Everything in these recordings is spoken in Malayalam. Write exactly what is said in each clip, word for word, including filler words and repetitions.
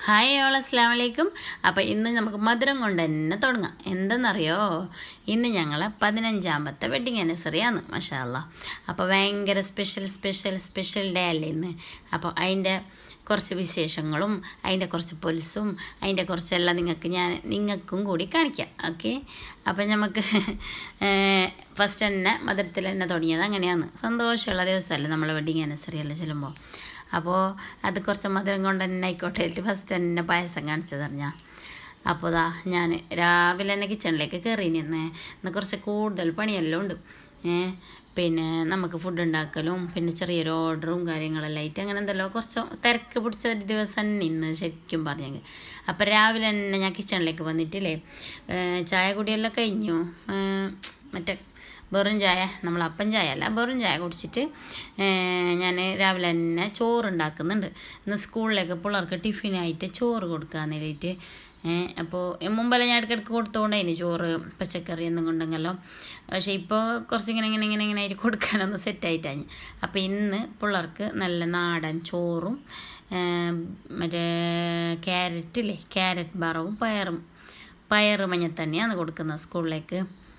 ഹായ് ഓൾ അസ്സലാമു അലൈക്കും. അപ്പോൾ ഇന്ന് നമുക്ക് മധുരം കൊണ്ട് തന്നെ തുടങ്ങാം. എന്തെന്നറിയോ, ഇന്ന് ഞങ്ങളെ പതിനഞ്ചാമത്തെ വെഡ്ഡിങ് ആനിവേഴ്സറിയാണ്. മാഷാ അല്ലാ. അപ്പോൾ ഭയങ്കര സ്പെഷ്യൽ സ്പെഷ്യൽ സ്പെഷ്യൽ ഡേ അല്ലേ ഇന്ന്. അപ്പോൾ അതിൻ്റെ കുറച്ച് വിശേഷങ്ങളും അതിൻ്റെ കുറച്ച് പൊലിസും അതിൻ്റെ കുറച്ചെല്ലാം നിങ്ങൾക്ക് ഞാൻ നിങ്ങൾക്കും കൂടി കാണിക്കാം. ഓക്കെ, അപ്പോൾ നമുക്ക് ഫസ്റ്റ് തന്നെ മധുരത്തിൽ തന്നെ തുടങ്ങിയത് അങ്ങനെയാണ്. സന്തോഷമുള്ള ദിവസമല്ലേ നമ്മളെ വെഡ്ഡിങ് ആനിവേഴ്സറി എല്ലാം ചെല്ലുമ്പോൾ. അപ്പോൾ അത് കുറച്ച് മധുരം കൊണ്ട് തന്നെ ആയിക്കോട്ടെ. ഫസ്റ്റ് തന്നെ പായസം കാണിച്ചത് അറിഞ്ഞാൽ. അപ്പോൾ ഇതാ ഞാൻ രാവിലെ തന്നെ കിച്ചണിലേക്ക് കയറി നിന്ന് ഇന്ന് കുറച്ച് കൂടുതൽ പണിയെല്ലാം ഉണ്ട്. പിന്നെ നമുക്ക് ഫുഡ് ഉണ്ടാക്കലും പിന്നെ ചെറിയൊരു ഓർഡറും കാര്യങ്ങളെല്ലാം ആയിട്ട് അങ്ങനെ എന്തെല്ലോ കുറച്ച് തിരക്ക് പിടിച്ച ഒരു ദിവസം ഇന്ന് ശരിക്കും പറഞ്ഞെങ്കിൽ. അപ്പോൾ രാവിലെ തന്നെ ഞാൻ കിച്ചണിലേക്ക് വന്നിട്ടില്ലേ, ചായ കുടിയെല്ലാം കഴിഞ്ഞു. മറ്റേ വെറും ചായ, നമ്മൾ അപ്പം ചായ അല്ല, വെറും ചായ കുടിച്ചിട്ട് ഞാൻ രാവിലെ തന്നെ ചോറ് ഉണ്ടാക്കുന്നുണ്ട്. ഇന്ന് സ്കൂളിലേക്ക് പിള്ളേർക്ക് ടിഫിനായിട്ട് ചോറ് കൊടുക്കാമെന്ന് വേണ്ടിയിട്ട്. അപ്പോൾ മുമ്പെല്ലാം ഞാൻ ഇടയ്ക്കിടയ്ക്ക് കൊടുത്തുകൊണ്ടേന് ചോറ് പച്ചക്കറി എന്നും കൊണ്ടെങ്കിലോ. പക്ഷേ ഇപ്പോൾ കുറച്ചിങ്ങനെ ഇങ്ങനെ ഇങ്ങനെ ഇങ്ങനെ ആയിട്ട് കൊടുക്കാനൊന്ന് സെറ്റായിട്ടാണ്. അപ്പോൾ ഇന്ന് പിള്ളേർക്ക് നല്ല നാടൻ ചോറും മറ്റേ ക്യാരറ്റില്ലേ, ക്യാരറ്റ് വറവും പയറും പയറ് മഞ്ഞത്തണ്ണിയാണ് കൊടുക്കുന്നത് സ്കൂളിലേക്ക്.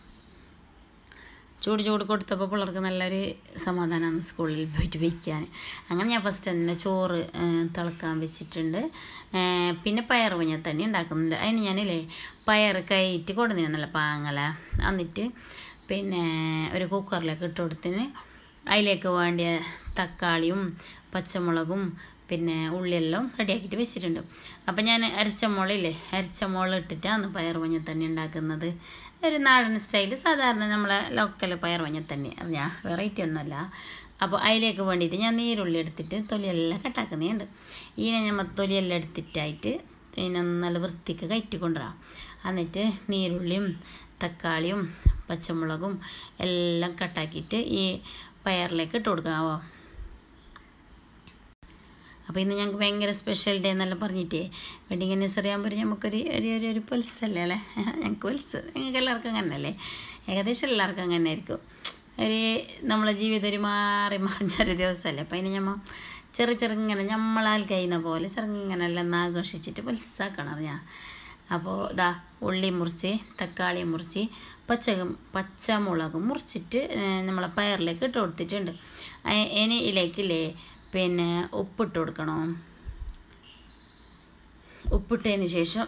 ചൂട് ചൂട് കൊടുത്തപ്പോൾ പിള്ളേർക്ക് നല്ലൊരു സമാധാനമാണ് സ്കൂളിൽ പോയിട്ട് വയ്ക്കാൻ. അങ്ങനെ ഞാൻ ഫസ്റ്റ് തന്നെ ചോറ് തിളക്കാൻ വെച്ചിട്ടുണ്ട്. പിന്നെ പയർ മഞ്ഞത്തണ്ണി ഉണ്ടാക്കുന്നുണ്ട്. അതിന് ഞാനില്ലേ പയർ കയറ്റി കൊടുന്നേ നല്ല പാങ്ങല. എന്നിട്ട് പിന്നെ ഒരു കുക്കറിലേക്ക് ഇട്ട് കൊടുത്തിന് അതിലേക്ക് വേണ്ടിയ തക്കാളിയും പച്ചമുളകും പിന്നെ ഉള്ളിയെല്ലാം റെഡിയാക്കിയിട്ട് വെച്ചിട്ടുണ്ട്. അപ്പം ഞാൻ അരച്ച മുളയില്ലേ, അരച്ച മുള ഇട്ടിട്ടാണ് പയർ മഞ്ഞത്തണ്ണി ഉണ്ടാക്കുന്നത്. ഒരു നാടൻ സ്റ്റൈല്, സാധാരണ നമ്മളെ ലോക്കൽ പയർ മഞ്ഞത്തണ്ണി അറിഞ്ഞാൽ വെറൈറ്റി ഒന്നുമല്ല. അപ്പോൾ അതിലേക്ക് വേണ്ടിയിട്ട് ഞാൻ നീരുള്ളി എടുത്തിട്ട് തൊലിയെല്ലാം കട്ടാക്കുന്നുണ്ട്. ഇതിനെ നമ്മൾ തൊലിയെല്ലാം എടുത്തിട്ടായിട്ട് ഇതിനെ നല്ല വൃത്തിക്ക് കയറ്റി കൊണ്ടുവരാം. എന്നിട്ട് നീരുള്ളിയും തക്കാളിയും പച്ചമുളകും എല്ലാം കട്ടാക്കിയിട്ട് ഈ പയറിലേക്ക് ഇട്ട് കൊടുക്കാമോ. അപ്പോൾ ഇന്ന് ഞങ്ങൾക്ക് ഭയങ്കര സ്പെഷ്യൽ ഡേ എന്നെല്ലാം പറഞ്ഞിട്ടേ വെഡിങ് ആനിവേഴ്സറി ആകുമ്പോൾ നമുക്കൊരു ഒരു ഒരു ഒരു പൊലിസല്ലേ അല്ലേ. ഞങ്ങൾക്ക് പൊലിസ്, ഞങ്ങൾക്ക് എല്ലാവർക്കും അങ്ങനെ അല്ലേ, ഏകദേശം എല്ലാവർക്കും അങ്ങനെ ആയിരിക്കും. ഒരു നമ്മളെ ജീവിതം ഒരു മാറി മറിഞ്ഞൊരു ദിവസമല്ലേ. അപ്പോൾ അതിന് നമ്മൾ ചെറു ചെറുങ്ങനെ നമ്മളാൽ കഴിയുന്ന പോലെ ചെറുങ്ങനെ എല്ലാം ഒന്ന് ആഘോഷിച്ചിട്ട് പൊലിസാക്കണം അറിയാം. അപ്പോൾ ഇതാ ഉള്ളി മുറിച്ച് തക്കാളി മുറിച്ച് പച്ച പച്ചമുളകും മുറിച്ചിട്ട് നമ്മളെ പയറിലേക്ക് ഇട്ട് കൊടുത്തിട്ടുണ്ട്. ഇനി ഇതിലേക്കില്ലേ പിന്നെ ഉപ്പിട്ട് കൊടുക്കണം. ഉപ്പിട്ടതിന് ശേഷം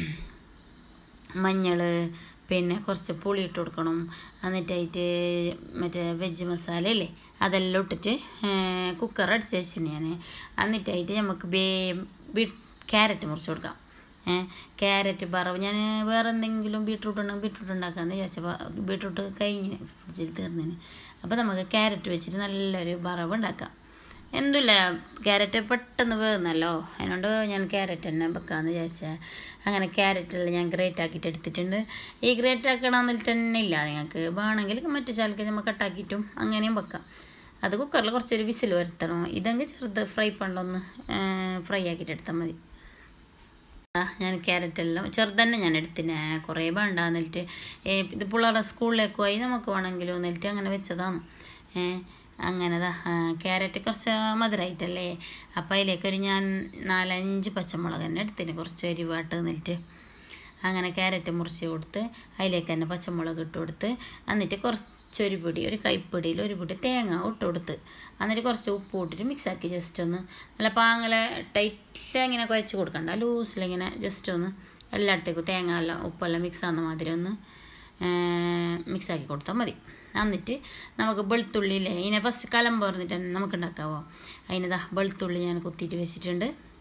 മഞ്ഞൾ പിന്നെ കുറച്ച് പുളി ഇട്ട് കൊടുക്കണം. എന്നിട്ടായിട്ട് മറ്റേ വെജ് മസാല അല്ലേ അതെല്ലാം ഇട്ടിട്ട് കുക്കർ അടിച്ച് വെച്ചിന് ഞാൻ. എന്നിട്ടായിട്ട് നമുക്ക് ബേ ബീറ്റ് ക്യാരറ്റ് മുറിച്ച് കൊടുക്കാം. ക്യാരറ്റ് വറവ് ഞാൻ വേറെ എന്തെങ്കിലും ബീട്രൂട്ട് ഉണ്ടെങ്കിൽ ബീട്രൂട്ട് ഉണ്ടാക്കാമെന്ന് വിചാരിച്ചപ്പോൾ ബീട്രൂട്ട് കഴിഞ്ഞിന് ഫ്രിഡ്ജിൽ തീർന്നിന്. അപ്പോൾ നമുക്ക് ക്യാരറ്റ് വെച്ചിട്ട് നല്ലൊരു വറവ് ഉണ്ടാക്കാം. എന്തില്ല, ക്യാരറ്റ് പെട്ടെന്ന് വേകുന്നല്ലോ, അതിനോണ്ട് ഞാൻ ക്യാരറ്റ് തന്നെ വെക്കാമെന്ന് വിചാരിച്ചാൽ അങ്ങനെ ക്യാരറ്റെല്ലാം ഞാൻ ഗ്രേറ്റ് ആക്കിയിട്ട് എടുത്തിട്ടുണ്ട്. ഈ ഗ്രേറ്റ് ആക്കണമെന്നിൽ തന്നെ ഇല്ല, നിങ്ങൾക്ക് വേണമെങ്കിൽ മറ്റു ചാലക്ക് നമ്മൾ കട്ടാക്കിയിട്ടും അങ്ങനെയും വെക്കാം. അത് കുക്കറിൽ കുറച്ചൊരു വിസിൽ വരുത്തണം. ഇതെങ്കിൽ ചെറുത് ഫ്രൈ പണ്ടൊന്ന് ഫ്രൈ ആക്കിയിട്ട് എടുത്താൽ മതി. ഞാൻ ക്യാരറ്റെല്ലാം ചെറുതന്നെ ഞാൻ എടുത്തിന്, കുറേ വേണ്ട. എന്നിട്ട് ഇത് പിള്ളേരുടെ സ്കൂളിലേക്ക് പോയി നമുക്ക് വേണമെങ്കിലും എന്നിട്ട് അങ്ങനെ വെച്ചതാണ്. അങ്ങനെതാ ക്യാരറ്റ് കുറച്ച് മധുരമായിട്ടല്ലേ. അപ്പം അതിലേക്കൊരു ഞാൻ നാലഞ്ച് പച്ചമുളക് തന്നെ എടുത്തിന്, കുറച്ച് എരിവാട്ട് എന്നിട്ട് അങ്ങനെ ക്യാരറ്റ് മുറിച്ച് കൊടുത്ത് അതിലേക്ക് തന്നെ പച്ചമുളക് ഇട്ട് കൊടുത്ത് എന്നിട്ട് കുറച്ചൊരു പൊടി ഒരു കൈപ്പൊടിയിൽ ഒരു പൊടി തേങ്ങ ഇട്ട് കൊടുത്ത് എന്നിട്ട് കുറച്ച് ഉപ്പ് ഇട്ടിട്ട് മിക്സാക്കി ജസ്റ്റ് ഒന്ന് നല്ല പാങ്ങല ടൈറ്റിൽ ഇങ്ങനെ കുഴച്ച് കൊടുക്കണ്ട, ലൂസിലിങ്ങനെ ജസ്റ്റ് ഒന്ന് എല്ലായിടത്തേക്കും തേങ്ങ എല്ലാം ഉപ്പെല്ലാം മിക്സ് ആകുന്ന മാതിരി ഒന്ന് മിക്സാക്കി കൊടുത്താൽ മതി. എന്നിട്ട് നമുക്ക് വെളുത്തുള്ളിയില്ലേ ഇതിനെ ഫസ്റ്റ് കലം പറഞ്ഞിട്ട് തന്നെ നമുക്ക് ഉണ്ടാക്കാവോ. അതിനിതാ വെളുത്തുള്ളി ഞാൻ കുത്തിയിട്ട് വെച്ചിട്ടുണ്ട്.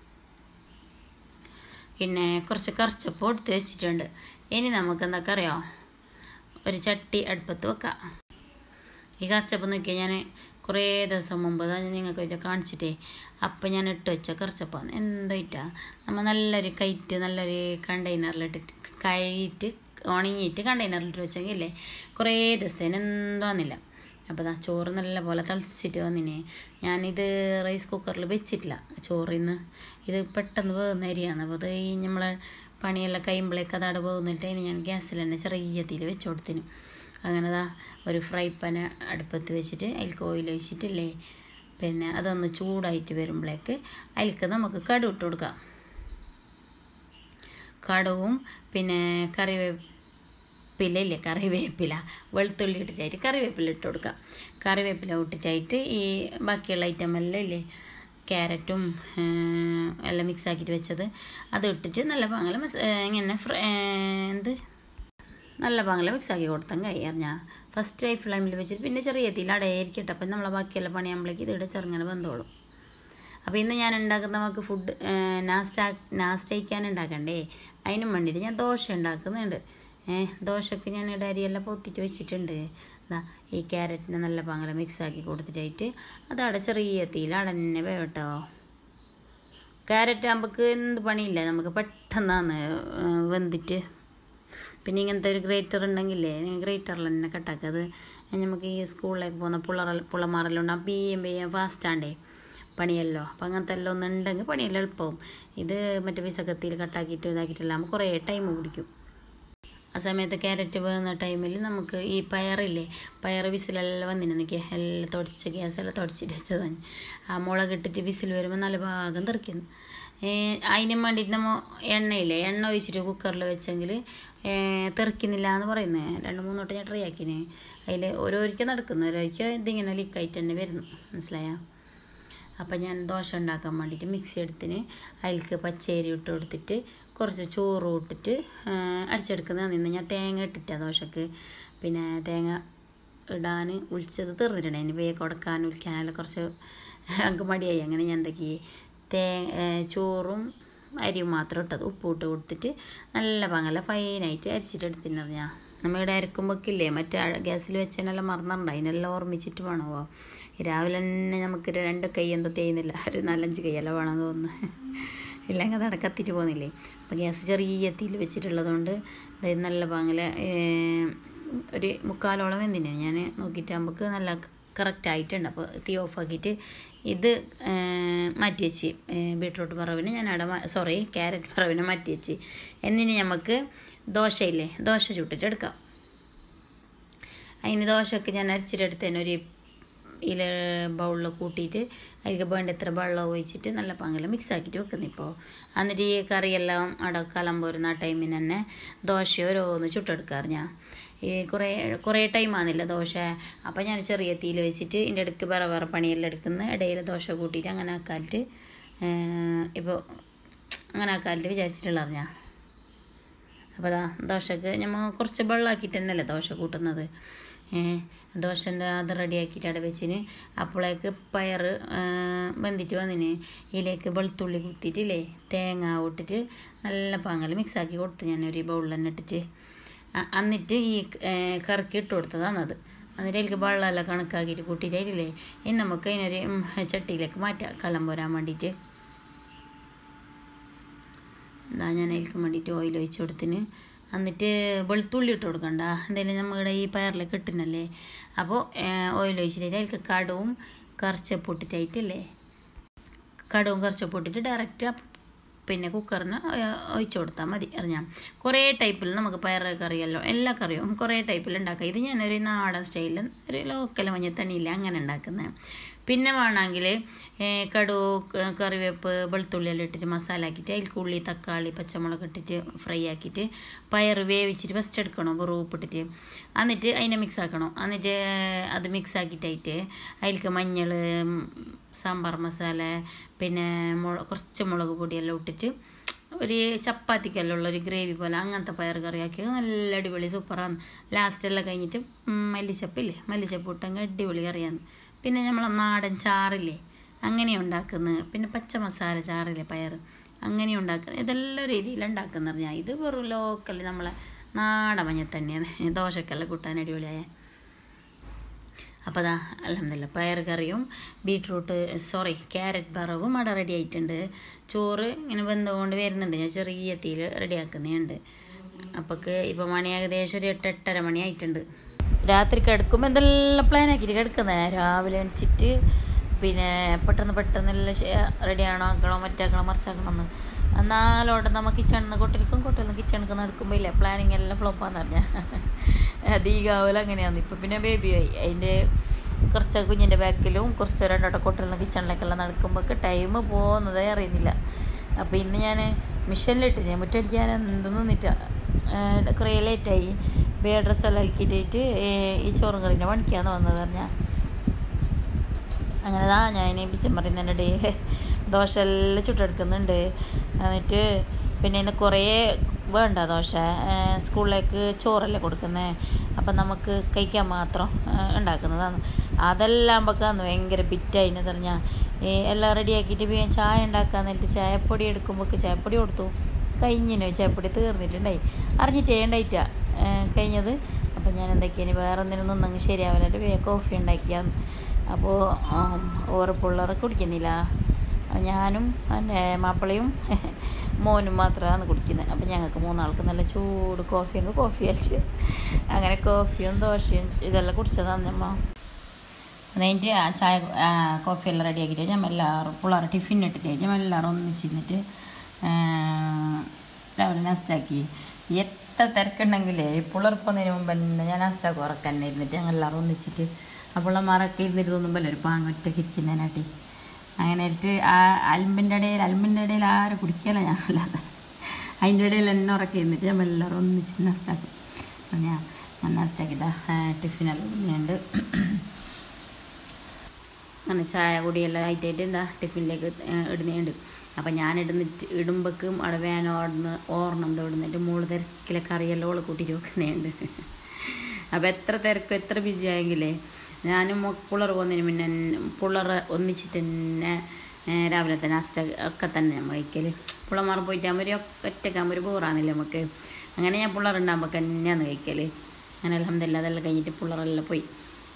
പിന്നെ കുറച്ച് കറിച്ചപ്പം എടുത്ത് വെച്ചിട്ടുണ്ട്. ഇനി നമുക്ക് എന്തൊക്കെ അറിയാമോ, ഒരു ചട്ടി അടുപ്പത്ത് വെക്കാം. ഈ കറിച്ചപ്പം നോക്കിയാൽ ഞാൻ കുറേ ദിവസം മുമ്പ് നിങ്ങൾക്ക് ഇത് കാണിച്ചിട്ടേ അപ്പം ഞാൻ ഇട്ട് വെച്ച കറിച്ചപ്പം എന്തായിട്ടാ നമ്മൾ നല്ലൊരു കയറ്റ് നല്ലൊരു കണ്ടെയ്നറിലിട്ടിട്ട് കഴിയിട്ട് ഉണങ്ങിയിട്ട് കണ്ടെയ്നറിലിട്ട് വെച്ചെങ്കിൽ ഇല്ലേ കുറേ ദിവസത്തേന് എന്തോന്നില്ല. അപ്പോൾ ദാ ചോറ് നല്ല പോലെ തിളച്ചിട്ട് വന്നിനെ. ഞാനിത് റൈസ് കുക്കറിൽ വെച്ചിട്ടില്ല ചോറിന്ന്, ഇത് പെട്ടെന്ന് വേകുന്ന അരിയാണ്. അപ്പോൾ അത് ഈ നമ്മളെ പണിയെല്ലാം കഴിയുമ്പോഴേക്ക് അതവിടെ വേകുന്നിട്ട് ഇനി ഞാൻ ഗ്യാസിൽ തന്നെ ചെറിയ തീയിൽ വെച്ച് കൊടുത്തിന്. അങ്ങനെ ദാ ഒരു ഫ്രൈ പാൻ അടുപ്പത്ത് വെച്ചിട്ട് അതിലേക്ക് ഓയിൽ ഒഴിച്ചിട്ടില്ലേ പിന്നെ അതൊന്ന് ചൂടായിട്ട് വരുമ്പോഴേക്ക് അതിലേക്ക് നമുക്ക് കടുക് ഇട്ട് കൊടുക്കാം. കടുവും പിന്നെ കറിവേപ്പില ഇല്ലേ കറിവേപ്പില വെളുത്തുള്ളി ഇട്ടിട്ടായിട്ട് കറിവേപ്പില ഇട്ട് കൊടുക്കുക. കറിവേപ്പില ഇട്ടിട്ടായിട്ട് ഈ ബാക്കിയുള്ള ഐറ്റം എല്ലാം ഇല്ലേ ക്യാരറ്റും എല്ലാം മിക്സ് ആക്കിയിട്ട് വെച്ചത് അത് ഇട്ടിട്ട് നല്ല പാങ്ങല ഇങ്ങനെ എന്ത് നല്ല പാങ്ങല മിക്സ് ആക്കി കൊടുത്താൽ കഴിയാറ്. ഞാൻ ഫസ്റ്റ് ഹൈ ഫ്ലെയിമിൽ വെച്ചിട്ട് പിന്നെ ചെറിയ തീയിൽ അടയായിരിക്കട്ടെ. അപ്പം നമ്മളെ ബാക്കിയെല്ലാം പണിയാകുമ്പോഴേക്ക് ഇതിവിടെ ചെറുങ്ങനെ വെന്തോളും. അപ്പോൾ ഇന്ന് ഞാൻ ഉണ്ടാക്കുന്ന നമുക്ക് ഫുഡ് നാസ്റ്റാ നാസ്റ്റയ്ക്കാൻ ഉണ്ടാക്കണ്ടേ, അതിനും വേണ്ടിയിട്ട് ഞാൻ ദോശ ഉണ്ടാക്കുന്നുണ്ട്. ഏഹ് ദോശക്ക് ഞാൻ ഇവിടെ അരിയെല്ലാം പൊത്തിട്ട് വെച്ചിട്ടുണ്ട്. എന്താ ഈ ക്യാരറ്റിനെ നല്ല പാങ്ങല മിക്സ് ആക്കി കൊടുത്തിട്ടായിട്ട് അതവിടെ ചെറിയ തീയിൽ അടന്നെ വേവട്ടോ. ക്യാരറ്റ് ആകുമ്പോൾക്ക് എന്ത് പണിയില്ല, നമുക്ക് പെട്ടെന്നാണ് വെന്തിട്ട്. പിന്നെ ഇങ്ങനത്തെ ഒരു ഗ്രേറ്റർ ഉണ്ടെങ്കിലേ ഗ്രേറ്ററിൽ തന്നെ കട്ടാക്കുക. അത് നമുക്ക് ഈ സ്കൂളിലേക്ക് പോകുന്ന പുള്ളറ പുള്ളമാരെല്ലാം ഉണ്ടാകും ബിയ്യം ബിയ്യം ഫാസ്റ്റാണ്ടേ പണിയല്ലോ. അപ്പം അങ്ങനത്തെ എല്ലാം ഒന്നും ഉണ്ടെങ്കിൽ പണിയെല്ലാം എളുപ്പവും. ഇത് മറ്റേ വിസക്കത്തിയിൽ കട്ടാക്കിയിട്ട് ഇതാക്കിയിട്ടെല്ലാം കുറേ ടൈം പിടിക്കും. ആ സമയത്ത് ക്യാരറ്റ് വേകുന്ന ടൈമിൽ നമുക്ക് ഈ പയറില്ലേ പയർ വിസിലെല്ലാം വന്നിന് നിൽക്കുക എല്ലാം തുടച്ച് ഗ്യാസെല്ലാം തുടച്ചിട്ട് വെച്ചതാണ്. ആ മുളക് ഇട്ടിട്ട് വിസിൽ വരുമ്പോൾ നല്ല ഭാഗം തെറിക്കുന്നു. അതിനും വേണ്ടിയിട്ട് നമ്മൾ എണ്ണയില്ലേ എണ്ണ ഒഴിച്ചിട്ട് കുക്കറിൽ വെച്ചെങ്കിൽ തെറിക്കുന്നില്ല എന്ന് പറയുന്നത്. രണ്ട് മൂന്ന് വട്ടം ഞാൻ ട്രൈ ആക്കിന്. അതിൽ ഓരോരിക്കും നടക്കുന്നു, ഓരോരിക്കും ഇതിങ്ങനെ ലീക്കായിട്ട് തന്നെ വരുന്നു, മനസ്സിലായോ? അപ്പം ഞാൻ ദോശ ഉണ്ടാക്കാൻ വേണ്ടിയിട്ട് മിക്സി എടുത്തിന് അതിലേക്ക് പച്ചരി ഇട്ട് കൊടുത്തിട്ട് കുറച്ച് ചോറ് ഇട്ടിട്ട് അടിച്ചെടുക്കുന്നത്. നിന്ന് ഞാൻ തേങ്ങ ഇട്ടിട്ടാണ് ദോശക്ക്. പിന്നെ തേങ്ങ ഇടാൻ ഉളിച്ചത് തീർന്നിട്ടുണ്ട്. അതിന് വേഗം കൊടുക്കാൻ ഉളിക്കാനെല്ലാം കുറച്ച് എനിക്ക് മടിയായി. അങ്ങനെ ഞാൻ എന്തൊക്കെ തേ ചോറും അരിയും മാത്രം ഇട്ടത് ഉപ്പ് ഇട്ട് കൊടുത്തിട്ട് നല്ല പാങ്ങല്ല ഫൈനായിട്ട് അരിച്ചിട്ട് എടുത്തിട്ട് ഞാൻ നമ്മളിവിടെ അരക്കുമ്പോഴേക്കില്ലേ മറ്റേ ഗ്യാസിൽ വെച്ചതിനെല്ലാം മറന്നിട്ടുണ്ട്. അതിനെല്ലാം ഓർമ്മിച്ചിട്ട് വേണമോ. രാവിലെ തന്നെ നമുക്ക് രണ്ട് കൈ എന്തോ തേയുന്നില്ല, ഒരു നാലഞ്ച് കൈയെല്ലാം വേണമെന്ന് തോന്നുന്നു. ഇല്ലെങ്കിൽ അത് അടക്കത്തിട്ട് പോകുന്നില്ലേ. അപ്പോൾ ഗ്യാസ് ചെറിയ തീയിൽ വെച്ചിട്ടുള്ളതുകൊണ്ട് അതായത് നല്ല പാങ്ങല ഒരു മുക്കാലോളം എന്തിനാണ് ഞാൻ നോക്കിയിട്ട് നമുക്ക് നല്ല കറക്റ്റായിട്ടുണ്ട്. അപ്പോൾ തീ ഓഫാക്കിയിട്ട് ഇത് മാറ്റി വെച്ച് ബീട്രൂട്ട് വറവിന് ഞാൻ അവിടെ സോറി ക്യാരറ്റ് വറവിനെ മാറ്റി വെച്ച് എന്നിന് നമുക്ക് ദോശയില്ലേ ദോശ ചുട്ടിട്ട് എടുക്കാം. അതിന് ദോശക്ക് ഞാൻ അരച്ചിട്ടെടുത്തതിന് ഒരു ഇല ബൗളിൽ കൂട്ടിയിട്ട് അതിലേക്ക് വേണ്ട എത്ര വെള്ളം ഒഴിച്ചിട്ട് നല്ല പാങ്ങെല്ലാം മിക്സ് ആക്കിയിട്ട് വെക്കുന്നു. ഇപ്പോൾ എന്നിട്ട് ഈ കറിയെല്ലാം അവിടെ കലം പോരുന്ന ആ ടൈമിന് തന്നെ ദോശ ഓരോന്ന് ചുട്ടെടുക്കാറ് ഞാൻ. ഈ കുറേ കുറേ ടൈമാകുന്നില്ല ദോശ. അപ്പോൾ ഞാൻ ചെറിയ തീയിൽ വെച്ചിട്ട് ഇതിൻ്റെ ഇടയ്ക്ക് വേറെ വേറെ പണിയെല്ലാം എടുക്കുന്ന ഇടയിൽ ദോശ കൂട്ടിയിട്ട് അങ്ങനെ ആക്കാലിട്ട് ഇപ്പോൾ അങ്ങനെ ആക്കാലിട്ട് വിചാരിച്ചിട്ടുള്ളത് ഞാൻ. അപ്പോൾ അതാ ദോശക്ക് നമ്മൾ കുറച്ച് വെള്ളമാക്കിയിട്ട് തന്നെയല്ലേ ദോശ കൂട്ടുന്നത്. ദോശൻ്റെ അത് റെഡിയാക്കിയിട്ട് അവിടെ വെച്ചിന്. അപ്പോഴേക്ക് പയർ വെന്തിട്ട് വന്നിന്. ഇതിലേക്ക് വെളുത്തുള്ളി കുത്തിയിട്ടില്ലേ തേങ്ങ ഇട്ടിട്ട് നല്ല പാങ്ങൽ മിക്സാക്കി കൊടുത്ത് ഞാൻ ഒരു ബൗളിൽ തന്നെ ഇട്ടിട്ട് എന്നിട്ട് ഈ കറക്കി ഇട്ട് കൊടുത്തതാണത്. എന്നിട്ട് അതിലേക്ക് വെള്ളമെല്ലാം കണക്കാക്കിയിട്ട് കൂട്ടിയിട്ടില്ലേ ഇനി നമുക്ക് അതിനൊരു ചട്ടിയിലേക്ക് മാറ്റാം കലം പോരാൻ വേണ്ടിയിട്ട്. എന്താ ഞാൻ അതിലേക്ക് വേണ്ടിയിട്ട് ഓയിൽ ഒഴിച്ച് കൊടുത്തിന്. എന്നിട്ട് വെളുത്തുള്ളി ഇട്ട് കൊടുക്കണ്ട, എന്തായാലും നമ്മുടെ ഈ പയറിലേക്ക് ഇട്ടുന്നല്ലേ. അപ്പോൾ ഓയിൽ ഒഴിച്ചിട്ട് അതിലേക്ക് കടവും കറച്ചപ്പൊട്ടിട്ടായിട്ടില്ലേ കടവും കറച്ചപ്പൊട്ടിട്ട് ഡയറക്റ്റ് പിന്നെ കുക്കറിന് ഒഴിച്ചു കൊടുത്താൽ മതി. അറിഞ്ഞാൽ കുറേ ടൈപ്പിൽ നമുക്ക് പയർ കറിയല്ലോ എല്ലാ കറിയും കുറേ ടൈപ്പിൽ ഉണ്ടാക്കാം. ഇത് ഞാനൊരു നാടൻ സ്റ്റൈലിൽ ഒരു ലോക്കൽ മഞ്ഞത്തണ്ണിയില്ല അങ്ങനെ ഉണ്ടാക്കുന്നത്. പിന്നെ വേണമെങ്കിൽ കടുവ് കറിവേപ്പ് വെളുത്തുള്ളി എല്ലാം ഇട്ടിട്ട് മസാല ആക്കിയിട്ട് അതിലേക്ക് ഉള്ളി തക്കാളി പച്ചമുളക് ഇട്ടിട്ട് ഫ്രൈ ആക്കിയിട്ട് പയർ വേവിച്ചിട്ട് ഫസ്റ്റ് എടുക്കണം വെറും ഉപ്പിട്ടിട്ട്. എന്നിട്ട് അതിനെ മിക്സ് ആക്കണം. എന്നിട്ട് അത് മിക്സ് ആക്കിയിട്ടായിട്ട് അതിലേക്ക് മഞ്ഞൾ സാമ്പാർ മസാല പിന്നെ മുള കുറച്ച് മുളക് പൊടിയെല്ലാം ഇട്ടിട്ട് ഒരു ചപ്പാത്തിക്കെല്ലാം ഉള്ള ഒരു ഗ്രേവി പോലെ അങ്ങനത്തെ പയർ കറിയാക്കി നല്ല അടിപൊളി സൂപ്പറാണ്. ലാസ്റ്റെല്ലാം കഴിഞ്ഞിട്ട് മല്ലിച്ചപ്പില്ലേ മല്ലിച്ചപ്പ് ഇട്ടെങ്കിൽ അടിപൊളി കറിയാണ്. പിന്നെ നമ്മൾ നാടൻ ചാറില്ലേ അങ്ങനെ ഉണ്ടാക്കുന്നത്. പിന്നെ പച്ച മസാല ചാറില്ലേ പയർ അങ്ങനെ ഉണ്ടാക്കുന്നത്. ഇതെല്ലാം രീതിയിൽ ഉണ്ടാക്കുന്നത് പറഞ്ഞാൽ ഇത് വെറും ലോക്കൽ നമ്മളെ നാടൻ മഞ്ഞത്തന്നെയാണ് ദോശക്കെല്ലാം കൂട്ടാൻ അടിപൊളിയായ. അപ്പോൾ അതാ അൽഹംദുലില്ലാ പയർ കറിയും ബീട്രൂട്ട് സോറി ക്യാരറ്റ് വറവും അവിടെ റെഡി ആയിട്ടുണ്ട്. ചോറ് ഇങ്ങനെ വെന്തുകൊണ്ട് വരുന്നുണ്ട്. ഞാൻ ചെറിയ തീയിൽ റെഡിയാക്കുന്നുണ്ട്. അപ്പോൾക്ക് ഇപ്പോൾ മണി ഏകദേശം ഒരു എട്ട് എട്ടര മണി ആയിട്ടുണ്ട്. രാത്രി കിടക്കുമ്പോൾ എന്തെല്ലാം പ്ലാൻ ആക്കിയിട്ട് കിടക്കുന്നത്. രാവിലെ എണിച്ചിട്ട് പിന്നെ പെട്ടെന്ന് പെട്ടെന്ന് എല്ലാം റെഡിയാണോ ആക്കണോ മറ്റാക്കണോ മറിച്ചാക്കണമെന്ന് നാലോട്ടം നമ്മൾ കിച്ചണിൽ നിന്ന് കൊട്ടിൽക്കും കൊട്ടിൽ നിന്ന് കിച്ചണിക്ക് നടക്കുമ്പോൾ ഇല്ലേ പ്ലാനിങ് എല്ലാം ഫ്ലോപ്പാന്ന് പറഞ്ഞാൽ അധികാവല അങ്ങനെയാണ്. ഇപ്പം പിന്നെ ബേബി ആയി അതിൻ്റെ കുറച്ച് കുഞ്ഞിൻ്റെ ബാക്കിലും കുറച്ച് രണ്ടോട്ടം കൊട്ടിൽ നിന്ന് കിച്ചണിലേക്കെല്ലാം നടക്കുമ്പോഴൊക്കെ ടൈം പോകുന്നതേ അറിയുന്നില്ല. അപ്പോൾ ഇന്ന് ഞാൻ മിഷനിലിട്ട് ഞാൻ മുറ്റടിക്കാൻ എന്ത് നിന്നിട്ട് കുറേ ലേറ്റായി ബേ ഡ്രസ്സെല്ലാം അലക്കിയിട്ടിട്ട് ഈ ചോറും കറീൻ്റെ പണിക്കാന്ന് വന്നത് പറഞ്ഞാൽ അങ്ങനെതാ ഞാൻ ബിസിം പറയുന്നതിൻ്റെ ഇടയിൽ ദോശ എല്ലാം ചുട്ടെടുക്കുന്നുണ്ട്. എന്നിട്ട് പിന്നെ ഇന്ന് കുറേ വേണ്ട ദോശ, സ്കൂളിലേക്ക് ചോറല്ലേ കൊടുക്കുന്നത്, അപ്പം നമുക്ക് കഴിക്കാൻ മാത്രം ഉണ്ടാക്കുന്നതാണ്. അതെല്ലാം വെക്കാന്ന് ഭയങ്കര ബിറ്റായിന്ന് പറഞ്ഞാൽ എല്ലാം റെഡിയാക്കിയിട്ട് പിന്നെ ചായ ഉണ്ടാക്കാൻ എന്നിട്ട് ചായപ്പൊടി എടുക്കുമ്പോൾ ചായപ്പൊടി കൊടുത്തു കഴിഞ്ഞിനു, ചായപ്പൊടി തീർന്നിട്ടുണ്ടായി, അറിഞ്ഞിട്ടേ ഉണ്ടായിട്ടാ കഴിഞ്ഞത്. അപ്പം ഞാൻ എന്തൊക്കെയാണ് വേറെ എന്തെങ്കിലും നിന്നങ്ങ് ശരിയാവില്ല, വേഗം കോഫി ഉണ്ടാക്കിയാന്ന്. അപ്പോൾ ഓരോ പിള്ളേരെ കുടിക്കുന്നില്ല, ഞാനും എൻ്റെ മാപ്പിളയും മോനും മാത്രമാണ് കുടിക്കുന്നത്. അപ്പം ഞങ്ങൾക്ക് മൂന്നാൾക്ക് നല്ല ചൂട് കോഫി അങ്ങ് കോഫി അടിച്ച് അങ്ങനെ കോഫിയും ദോശയും ഇതെല്ലാം കുടിച്ചതാണ് നമ്മൾ. അതിൻ്റെ ചായ കോഫിയെല്ലാം റെഡിയാക്കിയിട്ട് ഞാൻ എല്ലാവരും പിള്ളേർ ടിഫിൻ ഇട്ടിട്ട് ഞാൻ എല്ലാവരും ഒന്നിച്ചിരുന്നിട്ട് രാവിലെ നാസ്റ്റാക്കി. എത്ര തിരക്കുണ്ടെങ്കിലേ പിള്ളേർ പോകുന്നതിന് മുമ്പ് തന്നെ ഞാൻ നാസ്റ്റാക്കി ഉറക്കാൻ തന്നെ ഇരുന്നിട്ട് ഞങ്ങൾ എല്ലാവരും ഒന്നിച്ചിട്ട് ആ പിള്ളമാരൊക്കെ ഇരുന്നിട്ട് തോന്നുമ്പോൾ ഒരു പാങ്ങൊറ്റൊക്കെ ഇരിക്കുന്നതിനാട്ടി അങ്ങനെ ഇട്ട് ആ അൽമ്പിൻ്റെ ഇടയിൽ അൽമ്പിൻ്റെ ഇടയിൽ ആരും കുടിക്കല ഞാനല്ലാതെ അതിൻ്റെ ഇടയിൽ എന്നെ ഉറക്കി ഇരുന്നിട്ട് നമ്മൾ എല്ലാവരും ഒന്നിച്ചിട്ട് നാസ്റ്റാക്കും. അപ്പം ഞാൻ ഞാൻ നാസ്റ്റാക്കിയിട്ടാ ടിഫിനെല്ലാം ഇടുന്നുണ്ട്. അങ്ങനെ ചായ കുടിയെല്ലാം ആയിട്ടായിട്ട് എന്താ ടിഫിനിലേക്ക് ഇടുന്നുണ്ട്. അപ്പം ഞാൻ ഇടുന്നിട്ട് ഇടുമ്പോഴേക്കും അവിടെ വേന ഓടുന്ന ഓർണം തൊടുന്നിട്ട് മോള് തിരക്കിലെ കറിയെല്ലാം ഓള് കൂട്ടിയിട്ട് വെക്കുന്നുണ്ട്. അപ്പോൾ എത്ര തിരക്കും എത്ര ബിസി ആയെങ്കിലേ ഞാനും പിള്ളേർ പോകുന്നതിന് മുന്നേ പിള്ളേർ ഒന്നിച്ചിട്ട് തന്നെ രാവിലത്തെ നാസ്റ്റ ഒക്കെ തന്നെ നമ്മൾ കഴിക്കൽ. പിള്ളമാർ പോയിട്ടാകുമ്പോൾ ഒരു ഒറ്റക്കാകുമ്പോൾ ഒരു ബോറാന്നില്ല നമുക്ക്. അങ്ങനെ ഞാൻ പിള്ളേരുണ്ടാകുമ്പോൾ തന്നെയാണ് കഴിക്കൽ. അങ്ങനെ അൽഹംദുലില്ലാ അതെല്ലാം കഴിഞ്ഞിട്ട് പിള്ളേരെല്ലാം പോയി.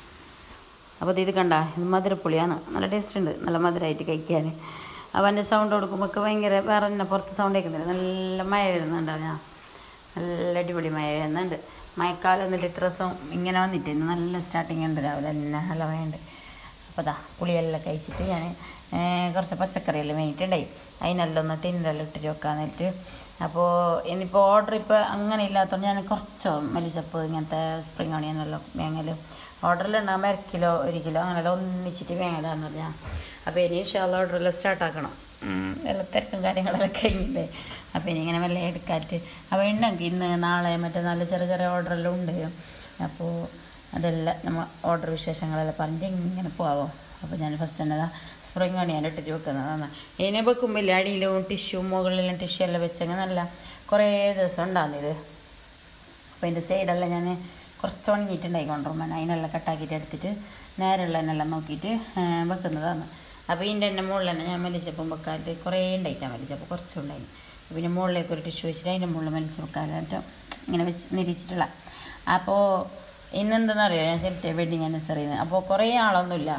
അപ്പോൾ ഇത് കണ്ട ഇത് മധുരപ്പുളിയാണ്, നല്ല ടേസ്റ്റ് ഉണ്ട്, നല്ല മധുരമായിട്ട് കഴിക്കാൻ. അപ്പോൾ എൻ്റെ സൗണ്ട് കൊടുക്കുമ്പോൾ ഭയങ്കര വേറെ തന്നെ പുറത്ത് സൗണ്ട് കേൾക്കുന്നില്ല, നല്ല മഴ വരുന്നുണ്ടാവും. ഞാൻ നല്ല അടിപൊളി മഴ വരുന്നുണ്ട്. മഴക്കാലം എന്നിട്ട് ഇത്ര ദിവസം ഇങ്ങനെ വന്നിട്ട് ഇന്ന് നല്ല സ്റ്റാർട്ടിങ് ഉണ്ട്, രാവിലെ തന്നെ നല്ല മഴയുണ്ട്. അപ്പോൾ അതാ പുളിയെല്ലാം കഴിച്ചിട്ട് ഞാൻ കുറച്ച് പച്ചക്കറിയെല്ലാം വേണ്ടിയിട്ടുണ്ടായി, അതിനെല്ലാം ഒന്ന് ടിന്നെല്ലാം ഇട്ടിട്ട് വെക്കാൻ നേരിട്ട്. അപ്പോൾ ഇനിയിപ്പോൾ ഓർഡർ ഇപ്പോൾ അങ്ങനെ ഇല്ലാത്തതുകൊണ്ട് ഞാൻ കുറച്ചോ മല്ലിച്ചപ്പ് ഇങ്ങനത്തെ സ്പ്രിങ് ഓണിയനെല്ലാം വേങ്ങലും ഓർഡറിലുണ്ടാകുമ്പോൾ അര കിലോ ഒരു കിലോ അങ്ങനെല്ലാം ഒന്നിച്ചിട്ട് വേങ്ങലാന്ന് പറഞ്ഞാൽ. അപ്പോൾ ഇനി ഇൻഷാല്ലാ ഓർഡറെല്ലാം സ്റ്റാർട്ടാക്കണം, എല്ലാം തിരക്കും കാര്യങ്ങളെല്ലാം കഴിഞ്ഞില്ലേ. അപ്പോൾ ഇനി ഇങ്ങനെ മെല്ലെ എടുക്കാറ്റ് അപ്പോൾ ഉണ്ടെങ്കിൽ ഇന്ന് നാളെ മറ്റേ നല്ല ചെറിയ ചെറിയ ഓർഡറെല്ലാം ഉണ്ട്. അപ്പോൾ അതെല്ലാം നമ്മൾ ഓർഡർ വിശേഷങ്ങളെല്ലാം പറഞ്ഞിട്ട് ഇങ്ങനെ പോകാമോ. അപ്പോൾ ഞാൻ ഫസ്റ്റ് തന്നെ സ്പ്രിങ് ഓണിയൻ ഇട്ടിട്ട് വെക്കുന്നതാണ്. ഇതിനെ വെക്കുമ്പോൾ അടിയിലും ടിഷ്യൂ മുകളിലും ടിഷ്യൂ എല്ലാം വെച്ചെങ്കിൽ നല്ല കുറേ ദിവസം ഉണ്ടാകുന്നിത്. അപ്പോൾ അതിൻ്റെ സൈഡെല്ലാം ഞാൻ കുറച്ച് ഉണങ്ങിയിട്ടുണ്ടായി കൊണ്ടുവരുമ്പോൾ അതിനെല്ലാം കട്ടാക്കിയിട്ട് എടുത്തിട്ട് നേരെയുള്ളതിനെല്ലാം നോക്കിയിട്ട് വെക്കുന്നതാണ്. അപ്പോൾ ഇതിൻ്റെ തന്നെ മുകളിൽ തന്നെ ഞാൻ മല്ലിച്ചപ്പം വെക്കാറ്റ് കുറേ ഉണ്ടായിട്ടാണ് മല്ലിച്ചപ്പം കുറച്ചുണ്ടായി. പിന്നെ മുകളിലേക്ക് ഒരു ടിഷ്യൂ വെച്ചിട്ട് അതിൻ്റെ മുകളിൽ മലിച്ച് വെക്കാനായിട്ട് ഇങ്ങനെ വെച്ച് നിരീച്ചിട്ടുള്ള. അപ്പോൾ ഇന്നെന്താണെന്നറിയോ ഞാൻ ചെറിയ വെഡിങ് ആനിവേഴ്സറിന്ന്. അപ്പോൾ കുറേ ആളൊന്നുമില്ല,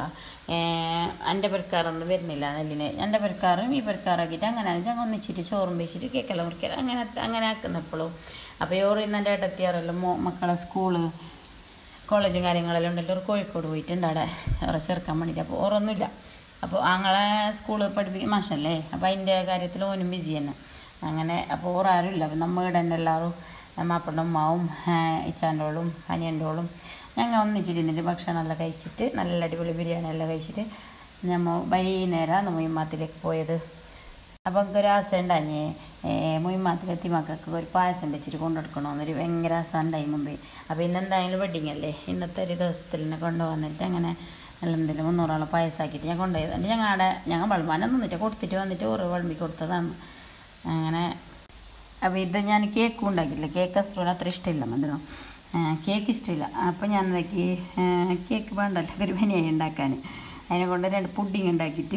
എൻ്റെ പെരക്കാരൊന്നും വരുന്നില്ല നെല്ലിന്. എൻ്റെ പെരക്കാരും ഈ പെരക്കാറാക്കിയിട്ട് അങ്ങനെ ഞങ്ങൾ ഒന്നിച്ചിട്ട് ചോറും വെച്ചിട്ട് കേക്കെല്ലാം മുറിക്കല അങ്ങനെ അങ്ങനെ ആക്കുന്നപ്പോഴും. അപ്പോൾ ഓറിന്ന് എൻ്റെ ഏട്ടത്തിയാറെല്ലാം മോ മക്കളെ സ്കൂള് കോളേജും കാര്യങ്ങളെല്ലാം ഉണ്ടല്ലോ, ഒരു കോഴിക്കോട് പോയിട്ടുണ്ട് അവിടെ അവരെ ചേർക്കാൻ വേണ്ടിയിട്ട്. അപ്പോൾ ഓറൊന്നുമില്ല. അപ്പോൾ ആങ്ങളെ സ്കൂള് പഠിപ്പിക്കും മാഷല്ലേ, അപ്പോൾ അതിൻ്റെ കാര്യത്തിൽ ഓനും ബിസി തന്നെ അങ്ങനെ. അപ്പോൾ ഓറാരും ഇല്ല. അപ്പോൾ നമ്മൾ ഇവിടെ തന്നെ എല്ലാവരും മാപ്പൻ്റെ ഉമ്മാവും ഇച്ചാൻ്റോളും അനിയൻ്റോളും ഞങ്ങൾ ഒന്നിച്ചിരുന്നിട്ട് ഭക്ഷണമെല്ലാം കഴിച്ചിട്ട് നല്ല അടിപൊളി ബിരിയാണി എല്ലാം കഴിച്ചിട്ട് നമ്മൾ വൈകുന്നേരമാണ് മൊയ്മാത്തിലേക്ക് പോയത്. അപ്പോൾ നമുക്ക് ഒരു ആശ ഉണ്ടാഞ്ഞേ മൊയ്മാത്തിലെത്തി മക്കൾക്ക് ഒരു പായസം വെച്ചിട്ട് കൊണ്ടുകൊടുക്കണമെന്നൊരു ഭയങ്കര ആശ ഉണ്ടായി മുമ്പേ. അപ്പോൾ ഇന്നെന്തായാലും വെഡിങ് അല്ലേ, ഇന്നത്തെ ഒരു ദിവസത്തിൽ തന്നെ കൊണ്ടുവന്നിട്ട് അങ്ങനെ അല്ലെന്തെങ്കിലും മുന്നൂറോളം പായസമാക്കിയിട്ട് ഞാൻ കൊണ്ടുപോയത്. എന്നിട്ട് ഞങ്ങൾ അവിടെ ഞങ്ങൾ വളമാനം നിന്നിട്ട് കൊടുത്തിട്ട് വന്നിട്ട് ഓരോ വിളമ്പി കൊടുത്തതാണ് അങ്ങനെ. അപ്പോൾ ഇത് ഞാൻ കേക്കും ഉണ്ടാക്കിയില്ല, കേക്ക് അസ്രോന് അത്ര ഇഷ്ടമില്ല മധുരം, കേക്ക് ഇഷ്ടമില്ല. അപ്പോൾ ഞാൻ എന്താക്കി കേക്ക് വേണ്ടല്ലോ ഒരു ബനിയായി ഉണ്ടാക്കാൻ, അതിനെ കൊണ്ട് രണ്ട് പുഡിങ് ഉണ്ടാക്കിയിട്ട്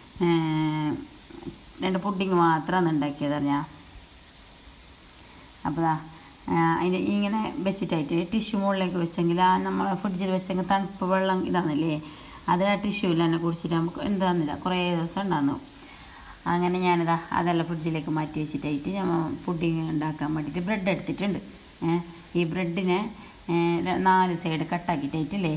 രണ്ട് പുഡിങ് മാത്രമാണ് ഉണ്ടാക്കിയതാണ് ഞാൻ. അപ്പോൾ അതിന് ഇങ്ങനെ വെച്ചിട്ടായിട്ട് ടിഷ്യൂ മുകളിലേക്ക് വെച്ചെങ്കിൽ ആ നമ്മൾ ഫ്രിഡ്ജിൽ വെച്ചെങ്കിൽ തണുപ്പ് വെള്ളം ഇതാണല്ലേ, അത് ആ ടിഷ്യൂവിൽ തന്നെ കുടിച്ചിട്ട് നമുക്ക് എന്താണെന്നില്ല കുറേ ദിവസം ഉണ്ടാകുന്നു. അങ്ങനെ ഞാനിതാ അതെല്ലാം ഫ്രിഡ്ജിലേക്ക് മാറ്റി വെച്ചിട്ടായിട്ട് ഞാൻ പുഡിങ് ഉണ്ടാക്കാൻ വേണ്ടിയിട്ട് ബ്രെഡ് എടുത്തിട്ടുണ്ട്. ഈ ബ്രെഡിനെ നാല് സൈഡ് കട്ടാക്കിയിട്ടായിട്ടില്ലേ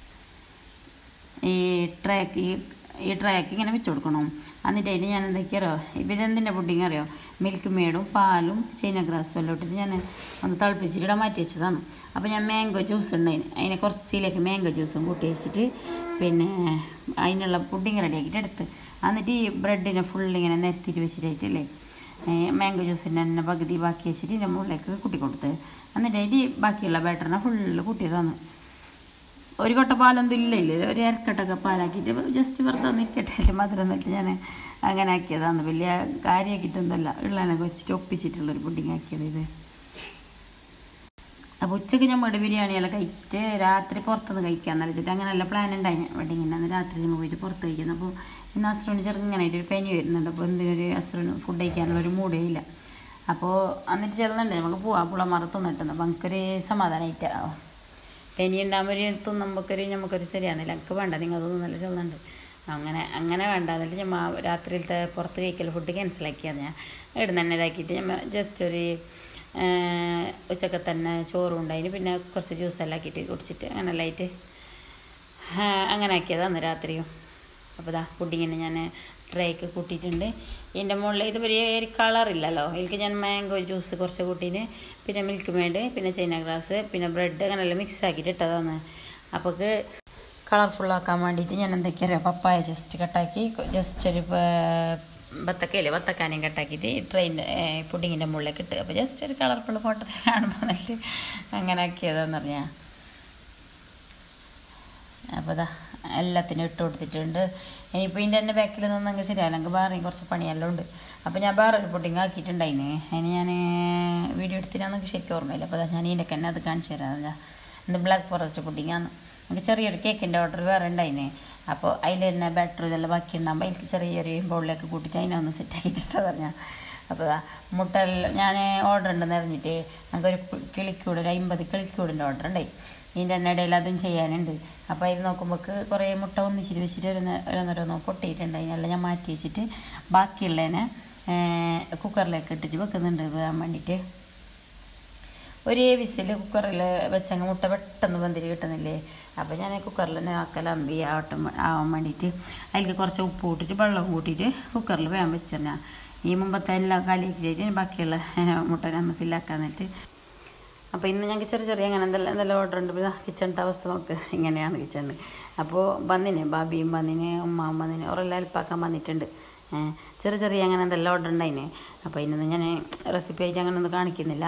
ഈ ട്രേക്ക് ഈ ഈ ട്രേക്ക് ഇങ്ങനെ വെച്ച് കൊടുക്കണം. എന്നിട്ടായിട്ട് ഞാൻ എന്തൊക്കെയോ ഇതെന്തിൻ്റെ പുഡിങ് അറിയോ, മിൽക്ക് മെയ്ഡും പാലും ചൈന ഗ്രാസും എല്ലാം ഇട്ടിട്ട് ഞാൻ ഒന്ന് തിളപ്പിച്ചിട്ട് ഇടാൻ മാറ്റി വെച്ചതാണ്. അപ്പോൾ ഞാൻ മാംഗോ ജ്യൂസ് ഉണ്ടായിന്, അതിനെ കുറച്ചിലേക്ക് മാംഗോ ജ്യൂസും കൂട്ടി വെച്ചിട്ട് പിന്നെ അതിനുള്ള പുഡിങ് റെഡിയാക്കിയിട്ട് എടുത്ത് എന്നിട്ട് ഈ ബ്രെഡിനെ ഫുള്ളിങ്ങനെ നിരത്തിയിട്ട് വെച്ചിട്ടായിട്ടില്ലേ മാംഗോ ജ്യൂസിൻ്റെ തന്നെ പകുതി ബാക്കി വെച്ചിട്ട് ഇതിൻ്റെ മുകളിലേക്ക് കൂട്ടി കൊടുത്ത് എന്നിട്ടായിട്ട് ബാക്കിയുള്ള ബാറ്ററിനെ ഫുള്ള് കൂട്ടിയതാണ്. ഒരു കൊട്ട പാലൊന്നും ഇല്ല ഇല്ല ഒരു അരക്കട്ടൊക്കെ പാലാക്കിയിട്ട് ജസ്റ്റ് വെറുതെ ഒന്ന് ഇരിക്കട്ടെ മധുരം എന്നിട്ട് ഞാൻ അങ്ങനെ ആക്കിയതാണ്. വലിയ കാര്യമാക്കിയിട്ടൊന്നുമല്ല, ഉള്ളതിനൊക്കെ വെച്ചിട്ട് ഒപ്പിച്ചിട്ടുള്ളൊരു പുഡിങ് ആക്കിയത് ഇത്. അപ്പോൾ ഉച്ചയ്ക്ക് നമ്മുടെ ബിരിയാണിയെല്ലാം കഴിച്ചിട്ട് രാത്രി പുറത്തുനിന്ന് കഴിക്കാമെന്ന് വെച്ചിട്ട് അങ്ങനെയല്ല പ്ലാൻ ഉണ്ടായി വെഡിങ്ങിൻ്റെ അന്ന് രാത്രി നമ്മൾ പോയിട്ട് പുറത്ത് കഴിക്കുന്നത്. അപ്പോൾ ഇന്ന് അസ്രൂന് ചെറുങ്ങനായിട്ട് ഒരു പനി വരുന്നുണ്ട്. അപ്പോൾ എന്തിനൊരു അസ്രൂന് ഫുഡ് കഴിക്കാനുള്ള ഒരു മൂടേ ഇല്ല. അപ്പോൾ എന്നിട്ട് ചെറുന്നുണ്ട് നമുക്ക് പോവാം പുളമറ തിന്നിട്ടുണ്ട്. അപ്പോൾ നമുക്കൊരു സമാധാനമായിട്ട് പനി ഉണ്ടാകുമ്പോൾ ഒരു തിന്നുമ്പോഴൊരു നമുക്കൊരു ശരിയാകുന്നില്ല. എനിക്ക് വേണ്ട നിങ്ങൾ തോന്നുന്നില്ല ചെറുന്നുണ്ട്. അങ്ങനെ അങ്ങനെ വേണ്ട എന്നിട്ട് ഞാൻ രാത്രിയിലത്തെ പുറത്ത് കഴിക്കൽ ഫുഡ് ക്യാൻസലാക്കിയാണ്. ഞാൻ ഇവിടുന്ന് തന്നെ ഇതാക്കിയിട്ട് ഞാൻ ജസ്റ്റ് ഒരു ഉച്ചക്ക് തന്നെ ചോറും ഉണ്ടായിന് പിന്നെ കുറച്ച് ജ്യൂസെല്ലാം ആക്കിയിട്ട് കുടിച്ചിട്ട് അങ്ങനെ എല്ലാം ആയിട്ട് അങ്ങനെ ആക്കിയതാണ് രാത്രിയും. അപ്പോൾ ഇതാ പുഡിങ്ങിന് ഞാൻ ട്രേക്ക് കൂട്ടിയിട്ടുണ്ട്. ഇതിൻ്റെ മുകളിൽ ഇത് വലിയ ഒരു കളറില്ലല്ലോ, ഇതിലേക്ക് ഞാൻ മാംഗോ ജ്യൂസ് കുറച്ച് കൂട്ടീന്, പിന്നെ മിൽക്ക് മെയ്ഡ്, പിന്നെ ചൈന ഗ്രാസ്, പിന്നെ ബ്രെഡ് അങ്ങനെയെല്ലാം മിക്സ് ആക്കിയിട്ട് ഇട്ടതാണ്. അപ്പോൾ കളർഫുള്ളാക്കാൻ വേണ്ടിയിട്ട് ഞാൻ എന്തൊക്കെയാണ് പപ്പായ ജസ്റ്റ് കട്ടാക്കി ജസ്റ്റ് ഒരു ബത്തക്കയില്ലേ ബത്തക്കാനും കട്ടാക്കിയിട്ട് ട്രെയിൻ പുഡിങ്ങിൻ്റെ മുകളിലേക്ക് ഇട്ട് അപ്പോൾ ജസ്റ്റ് ഒരു കളർഫുൾ ഫോട്ടോ കാണുമ്പോൾ എന്നിട്ട് അങ്ങനെ ആക്കിയതാന്ന് പറഞ്ഞാൽ. അപ്പോൾ ഇതാ എല്ലാത്തിനും ഇട്ട് കൊടുത്തിട്ടുണ്ട്. ഇനിയിപ്പോൾ ഇതിൻ്റെ തന്നെ ബാക്കിൽ നിന്നെങ്കിൽ ശരിയല്ല, എനിക്ക് വേറെ കുറച്ച് പണിയെല്ലാം ഉണ്ട്. അപ്പോൾ ഞാൻ വേറെ ഒരു പുഡിങ് ആക്കിയിട്ടുണ്ടായിന്, അതിന് ഞാൻ വീഡിയോ എടുത്തിട്ടാണെങ്കിൽ ശരിക്കും ഓർമ്മയില്ല. അപ്പോൾ ഞാൻ ഇതിൻ്റെ തന്നെ അത് കാണിച്ചു തരാം. ഇന്ന് ബ്ലാക്ക് ഫോറസ്റ്റ് പുഡിങ്ങാണ്. എനിക്ക് ചെറിയൊരു കേക്കിൻ്റെ ഓർഡർ വേറെ ഉണ്ടായിന്. അപ്പോൾ അതിൽ തന്നെ ബാറ്റർ ഇതെല്ലാം ബാക്കി ഉണ്ടാകുമ്പോൾ അതിലേക്ക് ചെറിയൊരു ബൗളിലേക്ക് കൂട്ടിയിട്ട് അതിനെ ഒന്ന് സെറ്റാക്കിയിട്ട് ഇഷ്ടം പറഞ്ഞാൽ. അപ്പോൾ മുട്ട ഞാൻ ഓർഡർ ഉണ്ടെന്ന് അറിഞ്ഞിട്ട് ഞങ്ങൾക്കൊരു കിളിക്കൂട് ഒരു അമ്പത് കിളിക്കൂടിൻ്റെ ഓർഡർ ഉണ്ടായി. ഇതിൻ്റെ തന്നെ ഇടയിൽ അതും ചെയ്യാനുണ്ട്. അപ്പോൾ അതിൽ നോക്കുമ്പോൾ കുറേ മുട്ട ഒന്നിച്ചിട്ട് വെച്ചിട്ട് ഒരു ഓരോന്നോരോന്നോ പൊട്ടിയിട്ടുണ്ട്. അതിനെല്ലാം ഞാൻ മാറ്റി വെച്ചിട്ട് ബാക്കിയുള്ളതിനെ കുക്കറിലേക്ക് ഇട്ടിട്ട് വെക്കുന്നുണ്ട് വേകാൻ വേണ്ടിയിട്ട്. ഒരേ വിസിൽ കുക്കറിൽ വെച്ചങ്ങ് മുട്ട പെട്ടെന്ന് വെന്തിരി കിട്ടുന്നില്ലേ. അപ്പോൾ ഞാൻ കുക്കറിൽ തന്നെ ആക്കലമ്പി ആവട്ടം ആവാൻ വേണ്ടിയിട്ട് അതിലേക്ക് കുറച്ച് ഉപ്പ് കൂട്ടിയിട്ട് വെള്ളം കൂട്ടിയിട്ട് കുക്കറിൽ വേഗം വെച്ചാൽ ഈ മുമ്പത്തെ എല്ലാം കാലിയാക്കിയിട്ട് ബാക്കിയുള്ള മുട്ടനെ ഒന്ന് ഫില്ലാക്കാൻ എന്നിട്ട്. അപ്പോൾ ഇന്ന് ഞങ്ങൾക്ക് ചെറിയ ചെറിയ അങ്ങനെ എന്തെല്ലാം എന്തെല്ലാം ഓർഡർ ഉണ്ട്. പിന്നെ കിച്ചണിൻ്റെ അവസ്ഥ നോക്ക് ഇങ്ങനെയാണ് കിച്ചണ്. അപ്പോൾ വന്നിന് ബാബിയും വന്നിന് ഉമ്മാവും വന്നിന് ഓരെല്ലാം ഹെൽപ്പാക്കാൻ വന്നിട്ടുണ്ട്. ചെറിയ ചെറിയ അങ്ങനെ എന്തെല്ലാം ഓർഡർ ഉണ്ടായിന്. അപ്പോൾ ഇന്നൊന്നും ഞാൻ റെസിപ്പി ആയിട്ട് അങ്ങനെ ഒന്നും കാണിക്കുന്നില്ല.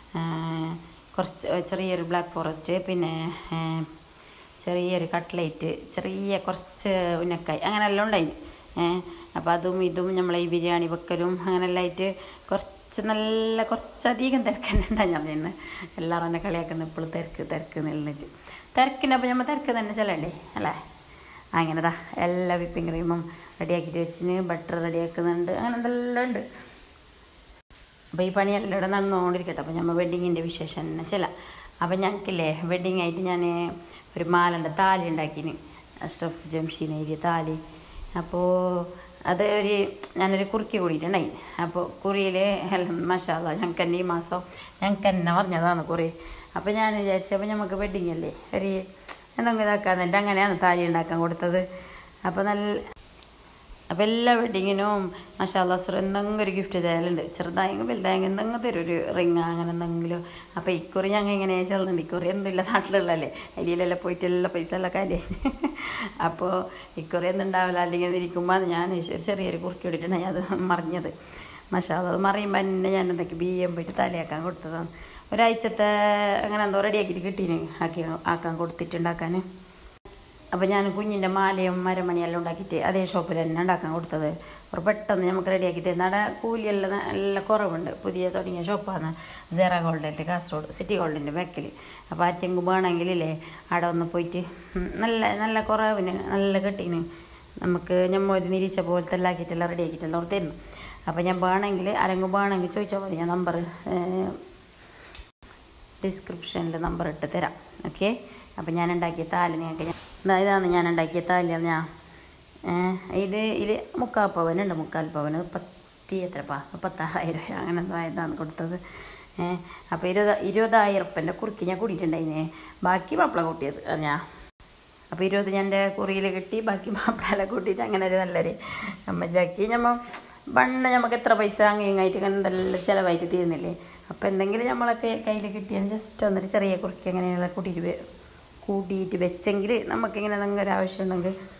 കുറച്ച് ചെറിയൊരു ബ്ലാക്ക് ഫോറസ്റ്റ്, പിന്നെ ചെറിയൊരു കട്ട്ലേറ്റ്, ചെറിയ കുറച്ച് ഉന്നക്കായ് അങ്ങനെ എല്ലാം ഉണ്ടായിന്. അപ്പോൾ അതും ഇതും നമ്മളെ ഈ ബിരിയാണി വെക്കലും അങ്ങനെല്ലാം ആയിട്ട് കുറച്ച് നല്ല കുറച്ചധികം തിരക്കുന്നുണ്ടായി. ഞാൻ ഇന്ന് എല്ലാവരും എന്നെ കളിയാക്കുന്ന ഇപ്പോഴും തിരക്ക് തിരക്ക് നിന്നിട്ട് തിരക്കിൻ്റെ അപ്പോൾ നമ്മൾ തിരക്ക് തന്നെ ചെല്ലണ്ടേ അല്ലേ. അങ്ങനെതാ എല്ലാ വിപ്പിംഗ് ക്രീമും റെഡിയാക്കിയിട്ട് വെച്ചിന്, ബട്ടർ റെഡിയാക്കുന്നുണ്ട്, അങ്ങനെ എന്തെല്ലാം ഉണ്ട്. അപ്പോൾ ഈ പണിയെല്ലാം ഇവിടെ നടന്നുകൊണ്ടിരിക്കട്ടെ. അപ്പോൾ നമ്മൾ വെഡ്ഡിങ്ങിൻ്റെ വിശേഷം തന്നെ ചില. അപ്പം ഞങ്ങൾക്കില്ലേ വെഡ്ഡിങ് ആയിട്ട് ഞാൻ ഒരു മാലൻ്റെ താലി ഉണ്ടാക്കിന്, അഷ്റഫ് ജംഷീൻ എഴുതിയ താലി. അപ്പോൾ അത് ഒരു ഞാനൊരു കുറുക്കി കൂടിയിട്ടുണ്ടായി. അപ്പോൾ കുറിയിൽ എല്ലാം മാഷാഅല്ലാഹ് ഞങ്ങൾക്ക് തന്നെ ഈ മാസം ഞങ്ങൾക്ക് തന്നെ പറഞ്ഞതാണ് കുറി. അപ്പോൾ ഞാൻ വിചാരിച്ചു അപ്പോൾ നമുക്ക് വെഡ്ഡിങ് അല്ലേ ഒരു എന്തെങ്കിലും ഇതാക്കാന്നിട്ട് അങ്ങനെയാണ് താലി ഉണ്ടാക്കാൻ കൊടുത്തത്. അപ്പോൾ നല്ല അപ്പോൾ എല്ലാ വെഡ്ഡിങ്ങിനും മാഷാഅല്ലാഹ് അസ്റ എന്തെങ്കിലും ഒരു ഗിഫ്റ്റ് തരലുണ്ട്, ചെറുതായെങ്കിൽ വലുതായെങ്കിൽ എന്തെങ്കിലും തരും, ഒരു റിങ് അങ്ങനെ എന്തെങ്കിലും. അപ്പോൾ ഇക്കുറി ഞങ്ങൾ ഇങ്ങനെ ചെറുതുണ്ട്, ഇക്കുറി എന്തില്ല നാട്ടിലുള്ളല്ലേ അതിലെല്ലാം പോയിട്ട് എല്ലാ പൈസ എല്ലാം കാര്യം. അപ്പോൾ ഇക്കുറി എന്തുണ്ടാവില്ല അല്ലെങ്കിൽ ഇരിക്കുമ്പോൾ ഞാൻ ചെറിയൊരു കുറുക്കി ഇട്ടിട്ടുണ്ടെങ്കിൽ അത് മറിഞ്ഞത് മാഷാഅല്ലാഹ് അത് മറിയുമ്പോൾ തന്നെ ഞാൻ എന്തൊക്കെ ബി എം പോയിട്ട് തലയാക്കാൻ കൊടുത്തതാണ്. ഒരാഴ്ചത്തെ അങ്ങനെ എന്തോ റെഡിയാക്കിയിട്ട് കിട്ടീന് ആക്കി ആക്കാൻ കൊടുത്തിട്ടുണ്ടാക്കാൻ. അപ്പോൾ ഞാൻ കുഞ്ഞിൻ്റെ മാലയും മരമണിയെല്ലാം ഉണ്ടാക്കിയിട്ട് അതേ ഷോപ്പിൽ തന്നെ ഉണ്ടാക്കാൻ കൊടുത്തത്. ഒരു പെട്ടെന്ന് നമുക്ക് റെഡിയാക്കി തരുന്ന അവിടെ കൂലിയെല്ലാം നല്ല കുറവുണ്ട്. പുതിയ തുടങ്ങിയ ഷോപ്പാണ് സെറ ഗോൾഡിൻ്റെ കാസർഗോഡ് സിറ്റി ഗോൾഡിൻ്റെ ബാക്കിൽ. അപ്പോൾ ആറ്റെങ്കിലും വേണമെങ്കിലേ അവിടെ ഒന്ന് പോയിട്ട് നല്ല നല്ല കുറവിന് നല്ല കെട്ടീന് നമുക്ക് നമ്മൾ ഒരു നിരീച്ച പോലത്തെ എല്ലാം ആക്കിയിട്ടെല്ലാം റെഡിയാക്കിയിട്ടെല്ലാം അവർ തരുന്നു. അപ്പോൾ ഞാൻ വേണമെങ്കിൽ ആരെങ്കിലും വേണമെങ്കിൽ ചോദിച്ചാൽ മതി, ഞാൻ നമ്പർ ഡിസ്ക്രിപ്ഷനിൽ നമ്പർ ഇട്ട് തരാം. ഓക്കെ. അപ്പോൾ ഞാൻ ഉണ്ടാക്കിയ താലി നിങ്ങൾക്ക് ഞാൻ ഇതാണ് ഞാൻ ഉണ്ടാക്കിയ താലി. ഞാൻ ഇത് ഇത് മുക്കാൽ പവനുണ്ട്, മുക്കാൽ പവന് പത്തി എത്രപ്പാ മുപ്പത്താറായിരം അങ്ങനെ എന്തോ ഇതാണ് കൊടുത്തത്. അപ്പോൾ ഇരുപത് ഇരുപതായിരം ഉറുപ്പ്യൻ്റെ കുറുക്കി ഞാൻ കൂടിയിട്ടുണ്ടായിനെ, ബാക്കി മാപ്പിള കൂട്ടിയത് ഞാൻ. അപ്പോൾ ഇരുപത് ഞാൻ എൻ്റെ കുറിയിൽ കിട്ടി, ബാക്കി മാപ്പിളെല്ലാം കൂട്ടിയിട്ട് അങ്ങനെ ഒരു നല്ലൊരു അമ്മച്ചാക്കി. നമ്മൾ പണ്ട് നമുക്ക് എത്ര പൈസ അങ്ങായിട്ട് ഇങ്ങനെ എന്തെല്ലാം ചിലവായിട്ട് തീരുന്നില്ലേ. അപ്പോൾ എന്തെങ്കിലും നമ്മളൊക്കെ കയ്യിൽ കിട്ടിയാൽ ജസ്റ്റ് വന്നിട്ട് ചെറിയ കുറുക്കി അങ്ങനെയുള്ള കൂട്ടിയിട്ട് കൂട്ടിയിട്ട് വെച്ചെങ്കിൽ നമുക്കിങ്ങനെ എന്തെങ്കിലും ഒരു ആവശ്യം ഉണ്ടെങ്കിൽ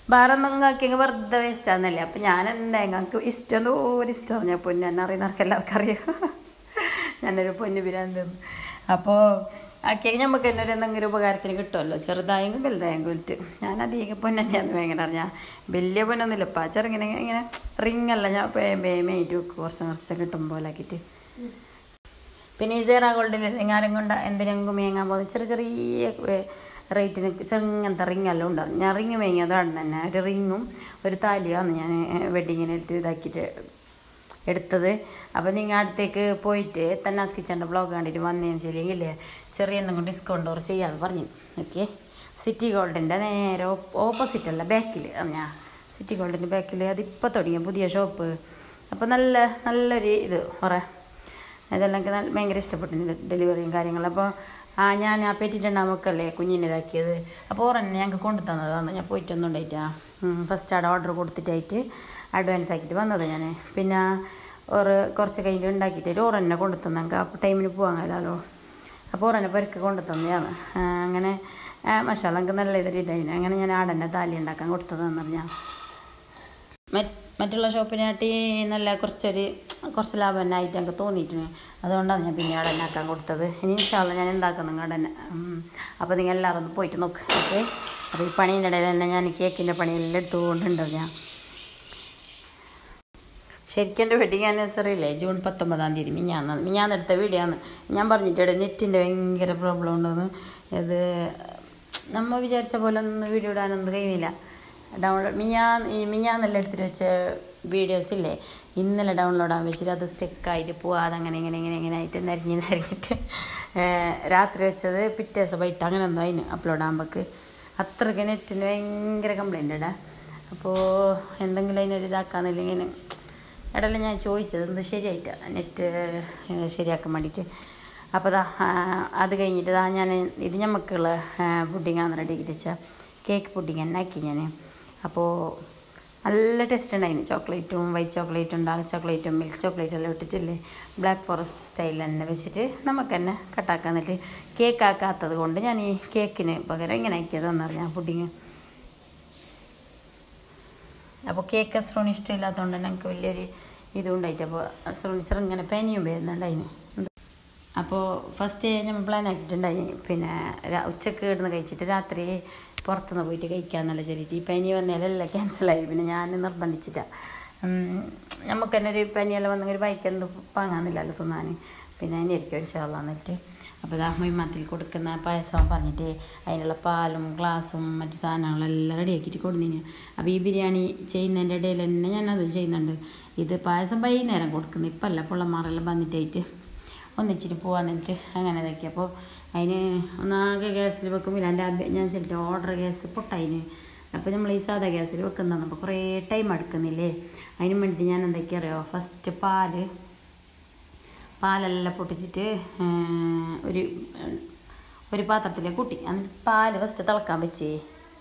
വേറെ ഒന്നും ആക്കിയെങ്കിൽ വെറുതെ വേസ്റ്റാന്നല്ലേ. അപ്പം ഞാൻ എന്താ ഞങ്ങൾക്ക് ഇഷ്ടം എന്തോ ഒരു ഇഷ്ടമാണ്. ഞാൻ പൊന്നു എന്നെ അറിയുന്നവർക്ക് എല്ലാവർക്കും അറിയാം ഞാനൊരു പൊന്നു പിരാന്തെന്ന്. അപ്പോൾ ആക്കിയെങ്കിൽ നമുക്ക് തന്നെ ഒരു എന്തെങ്കിലും ഉപകാരത്തിന് കിട്ടുമല്ലോ, ചെറുതായെങ്കിൽ വലുതായെങ്കിൽ വിട്ട്. ഞാൻ അധികം പൊന്നെന്നെയാന്ന് ഭയങ്കര അറിഞ്ഞാൽ വലിയ പൊന്നൊന്നുമില്ല. ഇപ്പം ചെറുങ്ങനെ ഇങ്ങനെ റിങ്ങല്ല ഞാൻ മേറ്റ് വെക്കും കുറച്ച് കുറച്ച് കിട്ടുമ്പോൾ ആക്കിയിട്ട്. പിന്നെ ഈ സീറ ഗോൾഡിൽ എങ്ങാനും കൊണ്ട് എന്തിനെങ്കിലും മേങ്ങാൻ പോകുന്നത് ചെറിയ ചെറിയ റേറ്റിന് ചെറുങ്ങനത്തെ റിങ്ങെല്ലാം ഉണ്ടാവും. ഞാൻ റിങ് മേങ്ങിയതാണ് തന്നെ, ഒരു റിങ്ങും ഒരു താലിയാണ് ഞാൻ വെഡിങ്ങിനായിട്ട് ഇതാക്കിയിട്ട് എടുത്തത്. അപ്പോൾ നിങ്ങൾ അടുത്തേക്ക് പോയിട്ട് തന്നാസ് കിച്ചൻ്റെ ബ്ലോഗ് കണ്ടിട്ട് വന്നതെന്ന് വെച്ചില്ലെങ്കിലേ ചെറിയ എന്തെങ്കിലും ഡിസ്കൗണ്ട് ഓർ ചെയ്യാമെന്ന് പറഞ്ഞു. ഓക്കെ, സിറ്റി ഗോൾഡിൻ്റെ നേരെ ഓപ്പോസിറ്റല്ല ബാക്കിൽ ഞാൻ സിറ്റി ഗോൾഡിൻ്റെ ബാക്കിൽ അതിപ്പോൾ തുടങ്ങിയ പുതിയ ഷോപ്പ്. അപ്പോൾ നല്ല നല്ലൊരു ഇത് കുറേ ഇതെല്ലാം എനിക്ക് നല്ല ഭയങ്കര ഇഷ്ടപ്പെട്ടിട്ടുണ്ട് ഡെലിവറിയും കാര്യങ്ങളും. അപ്പോൾ ആ ഞാൻ ആ പെറ്റിട്ടുണ്ടാകുമ്പോഴല്ലേ കുഞ്ഞിനെ ഇതാക്കിയത്. അപ്പോൾ ഓറന്നെ ഞങ്ങൾക്ക് കൊണ്ടു തന്നതാണ്. ഞാൻ പോയിട്ടൊന്നും ഉണ്ടായിട്ടാ ഫസ്റ്റ് അവിടെ ഓർഡർ കൊടുത്തിട്ടായിട്ട് അഡ്വാൻസ് ആക്കിയിട്ട് വന്നത് ഞാൻ. പിന്നെ ഓറ് കുറച്ച് കഴിഞ്ഞിട്ട് ഉണ്ടാക്കിയിട്ട് ഓറന്നെ കൊണ്ടു തന്നെ ഞങ്ങൾക്ക് അപ്പോൾ ടൈമിന് പോകാൻ കഴിയാലോ. അപ്പോൾ ഓറന്നെ പെരുക്ക് കൊണ്ടു തന്നെയാണ്. അങ്ങനെ മസാല എനിക്ക് നല്ല ഇതൊരു ഇതായിരുന്നു. അങ്ങനെ ഞാൻ ആടന്നെ താലി ഉണ്ടാക്കാൻ കൊടുത്തതെന്ന് പറഞ്ഞാൽ മറ്റ് മറ്റുള്ള ഷോപ്പിനായിട്ട് നല്ല കുറച്ചൊരു കുറച്ച് ലാഭം തന്നെ ആയിട്ട് എനിക്ക് തോന്നിയിട്ടുണ്ട്. അതുകൊണ്ടാണ് ഞാൻ പിന്നെ അവിടെ തന്നെ ആക്കാൻ കൊടുത്തത്. ഇനി ഇൻഷാല്ല ഞാൻ എന്താക്കുന്നു അവിടെ തന്നെ. അപ്പോൾ നിങ്ങൾ എല്ലാവരും ഒന്ന് പോയിട്ട് നോക്ക്. ഓക്കെ, അപ്പോൾ ഈ പണീൻ്റെ ഇടയിൽ തന്നെ ഞാൻ കേക്കിൻ്റെ പണിയെല്ലാം എടുത്തുകൊണ്ടുണ്ടോ. ഞാൻ ശരിക്കും എൻ്റെ വെഡിങ് ആനിവേഴ്സറി ഇല്ലേ ജൂൺ പത്തൊമ്പതാം തീയതി മിഞ്ഞാന്ന് മിഞ്ഞാന്നെടുത്ത വീഡിയോ ആണ്. ഞാൻ പറഞ്ഞിട്ട് നെറ്റിൻ്റെ ഭയങ്കര പ്രോബ്ലം ഉണ്ടെന്ന്. ഇത് നമ്മൾ വിചാരിച്ച പോലെ ഒന്നും വീഡിയോ ഇടാനൊന്നും കഴിയുന്നില്ല. ഡൗൺലോഡ് മിഞ്ഞാന്ന് ഈ മിഞ്ഞാന്നെല്ലാം എടുത്തിട്ട് വെച്ച വീഡിയോസ് ഇല്ലേ ഇന്നലെ ഡൗൺലോഡ് ആകാൻ വെച്ചിട്ട് അത് സ്റ്റെക്കായിട്ട് പോവാതെ അങ്ങനെ ഇങ്ങനെ ഇങ്ങനെ ഇങ്ങനെ ആയിട്ട് നരിഞ്ഞ് നരിഞ്ഞിട്ട് രാത്രി വെച്ചത് പിറ്റേ ദിവസം വൈകിട്ട് അങ്ങനെ എന്തോ അതിന് അപ്ലോഡ് ആകുമ്പോൾക്ക് അത്രയ്ക്ക് നെറ്റിന് ഭയങ്കര കംപ്ലൈൻ്റ് ഇടാ. അപ്പോൾ എന്തെങ്കിലും അതിനൊരു ഇതാക്കാന്നില്ലെങ്കിൽ ഇടയിൽ ഞാൻ ചോദിച്ചത് എന്ത് ശരിയായിട്ടാണ് നെറ്റ് ശരിയാക്കാൻ വേണ്ടിയിട്ട്. അപ്പോൾ ദാ അത് കഴിഞ്ഞിട്ട് ദാ ഞാൻ ഇത് ഞമ്മക്കുള്ള പുഡിങ്ങാന്ന് റെഡിയാക്കിയിട്ട് വെച്ചാൽ കേക്ക് പുഡിങ് തന്നെ ആക്കി ഞാൻ. അപ്പോൾ നല്ല ടേസ്റ്റ് ഉണ്ടായിരുന്നു. ചോക്ലേറ്റും വൈറ്റ് ചോക്ലേറ്റും ഡാർക്ക് ചോക്ലേറ്റും മിൽക്ക് ചോക്ലേറ്റും എല്ലാം ഇട്ടിട്ടില്ലേ ബ്ലാക്ക് ഫോറസ്റ്റ് സ്റ്റൈലിൽ തന്നെ വെച്ചിട്ട് നമുക്ക് തന്നെ കട്ടാക്കാൻ. എന്നിട്ട് കേക്ക് ആക്കാത്തത് കൊണ്ട് ഞാൻ ഈ കേക്കിന് പകരം ഇങ്ങനെ ആക്കിയതെന്ന് പറഞ്ഞാൽ പുഡിങ്. അപ്പോൾ കേക്ക് അസ്രോണി ഇഷ്ടമില്ലാത്തതുകൊണ്ട് തന്നെ എനിക്ക് വലിയൊരു ഇതും ഉണ്ടായിട്ട്. അപ്പോൾ അസ്രോണി ചെറുങ്ങനെ പനിയും വരുന്നുണ്ടായിന്. അപ്പോൾ ഫസ്റ്റ് നമ്മൾ പ്ലാൻ ആക്കിയിട്ടുണ്ടായി. പിന്നെ ഉച്ചക്ക് ഇടുന്ന് കഴിച്ചിട്ട് രാത്രി പുറത്തുനിന്ന് പോയിട്ട് കഴിക്കാമെന്നുള്ള ചെറിയിട്ട് ഈ പനി വന്നാലെല്ലാം ക്യാൻസലായി. പിന്നെ ഞാൻ നിർബന്ധിച്ചിട്ടാണ്. നമുക്ക് തന്നെ ഒരു പനിയെല്ലാം വന്നെങ്കിൽ ഒരു ബൈക്കൊന്നും പാങ്ങാന്നില്ലല്ലോ തിന്നാൻ. പിന്നെ അതിനായിരിക്കും ഇൻഷാല്ലാ എന്നിട്ട്. അപ്പോൾ ഇതാ മൊയ്മാത്തിൽ കൊടുക്കുന്ന പായസം പറഞ്ഞിട്ട് അതിനുള്ള പാലും ഗ്ലാസും മറ്റു സാധനങ്ങളെല്ലാം റെഡിയാക്കിയിട്ട് കൊടുന്നിന്. അപ്പോൾ ഈ ബിരിയാണി ചെയ്യുന്നതിൻ്റെ ഇടയിൽ തന്നെ ഞാനതും ചെയ്യുന്നുണ്ട്. ഇത് പായസം വൈകുന്നേരം കൊടുക്കുന്നത് ഇപ്പം അല്ല പിള്ളമാരെല്ലാം വന്നിട്ടായിട്ട് ഒന്നിച്ചിട്ട് പോകാന്നിട്ട് അങ്ങനെ ഇതാക്കി. അപ്പോൾ അതിന് ഒന്നാകെ ഗ്യാസിൽ വെക്കുമ്പോൾ എൻ്റെ ഞാൻ ചെല്ലിട്ട് ഓർഡർ ഗ്യാസ് പൊട്ടതിന്. അപ്പോൾ നമ്മൾ ഈ സാധാ ഗ്യാസിൽ വെക്കുന്നതാണ്. അപ്പോൾ കുറേ ടൈം എടുക്കുന്നില്ലേ. അതിന് വേണ്ടിയിട്ട് ഞാൻ എന്തൊക്കെ അറിയോ ഫസ്റ്റ് പാല് പാലെല്ലാം പൊട്ടിച്ചിട്ട് ഒരു ഒരു പാത്രത്തിലേക്ക് കൂട്ടി. എന്നിട്ട് പാല് ഫസ്റ്റ് തിളക്കാൻ വെച്ചേ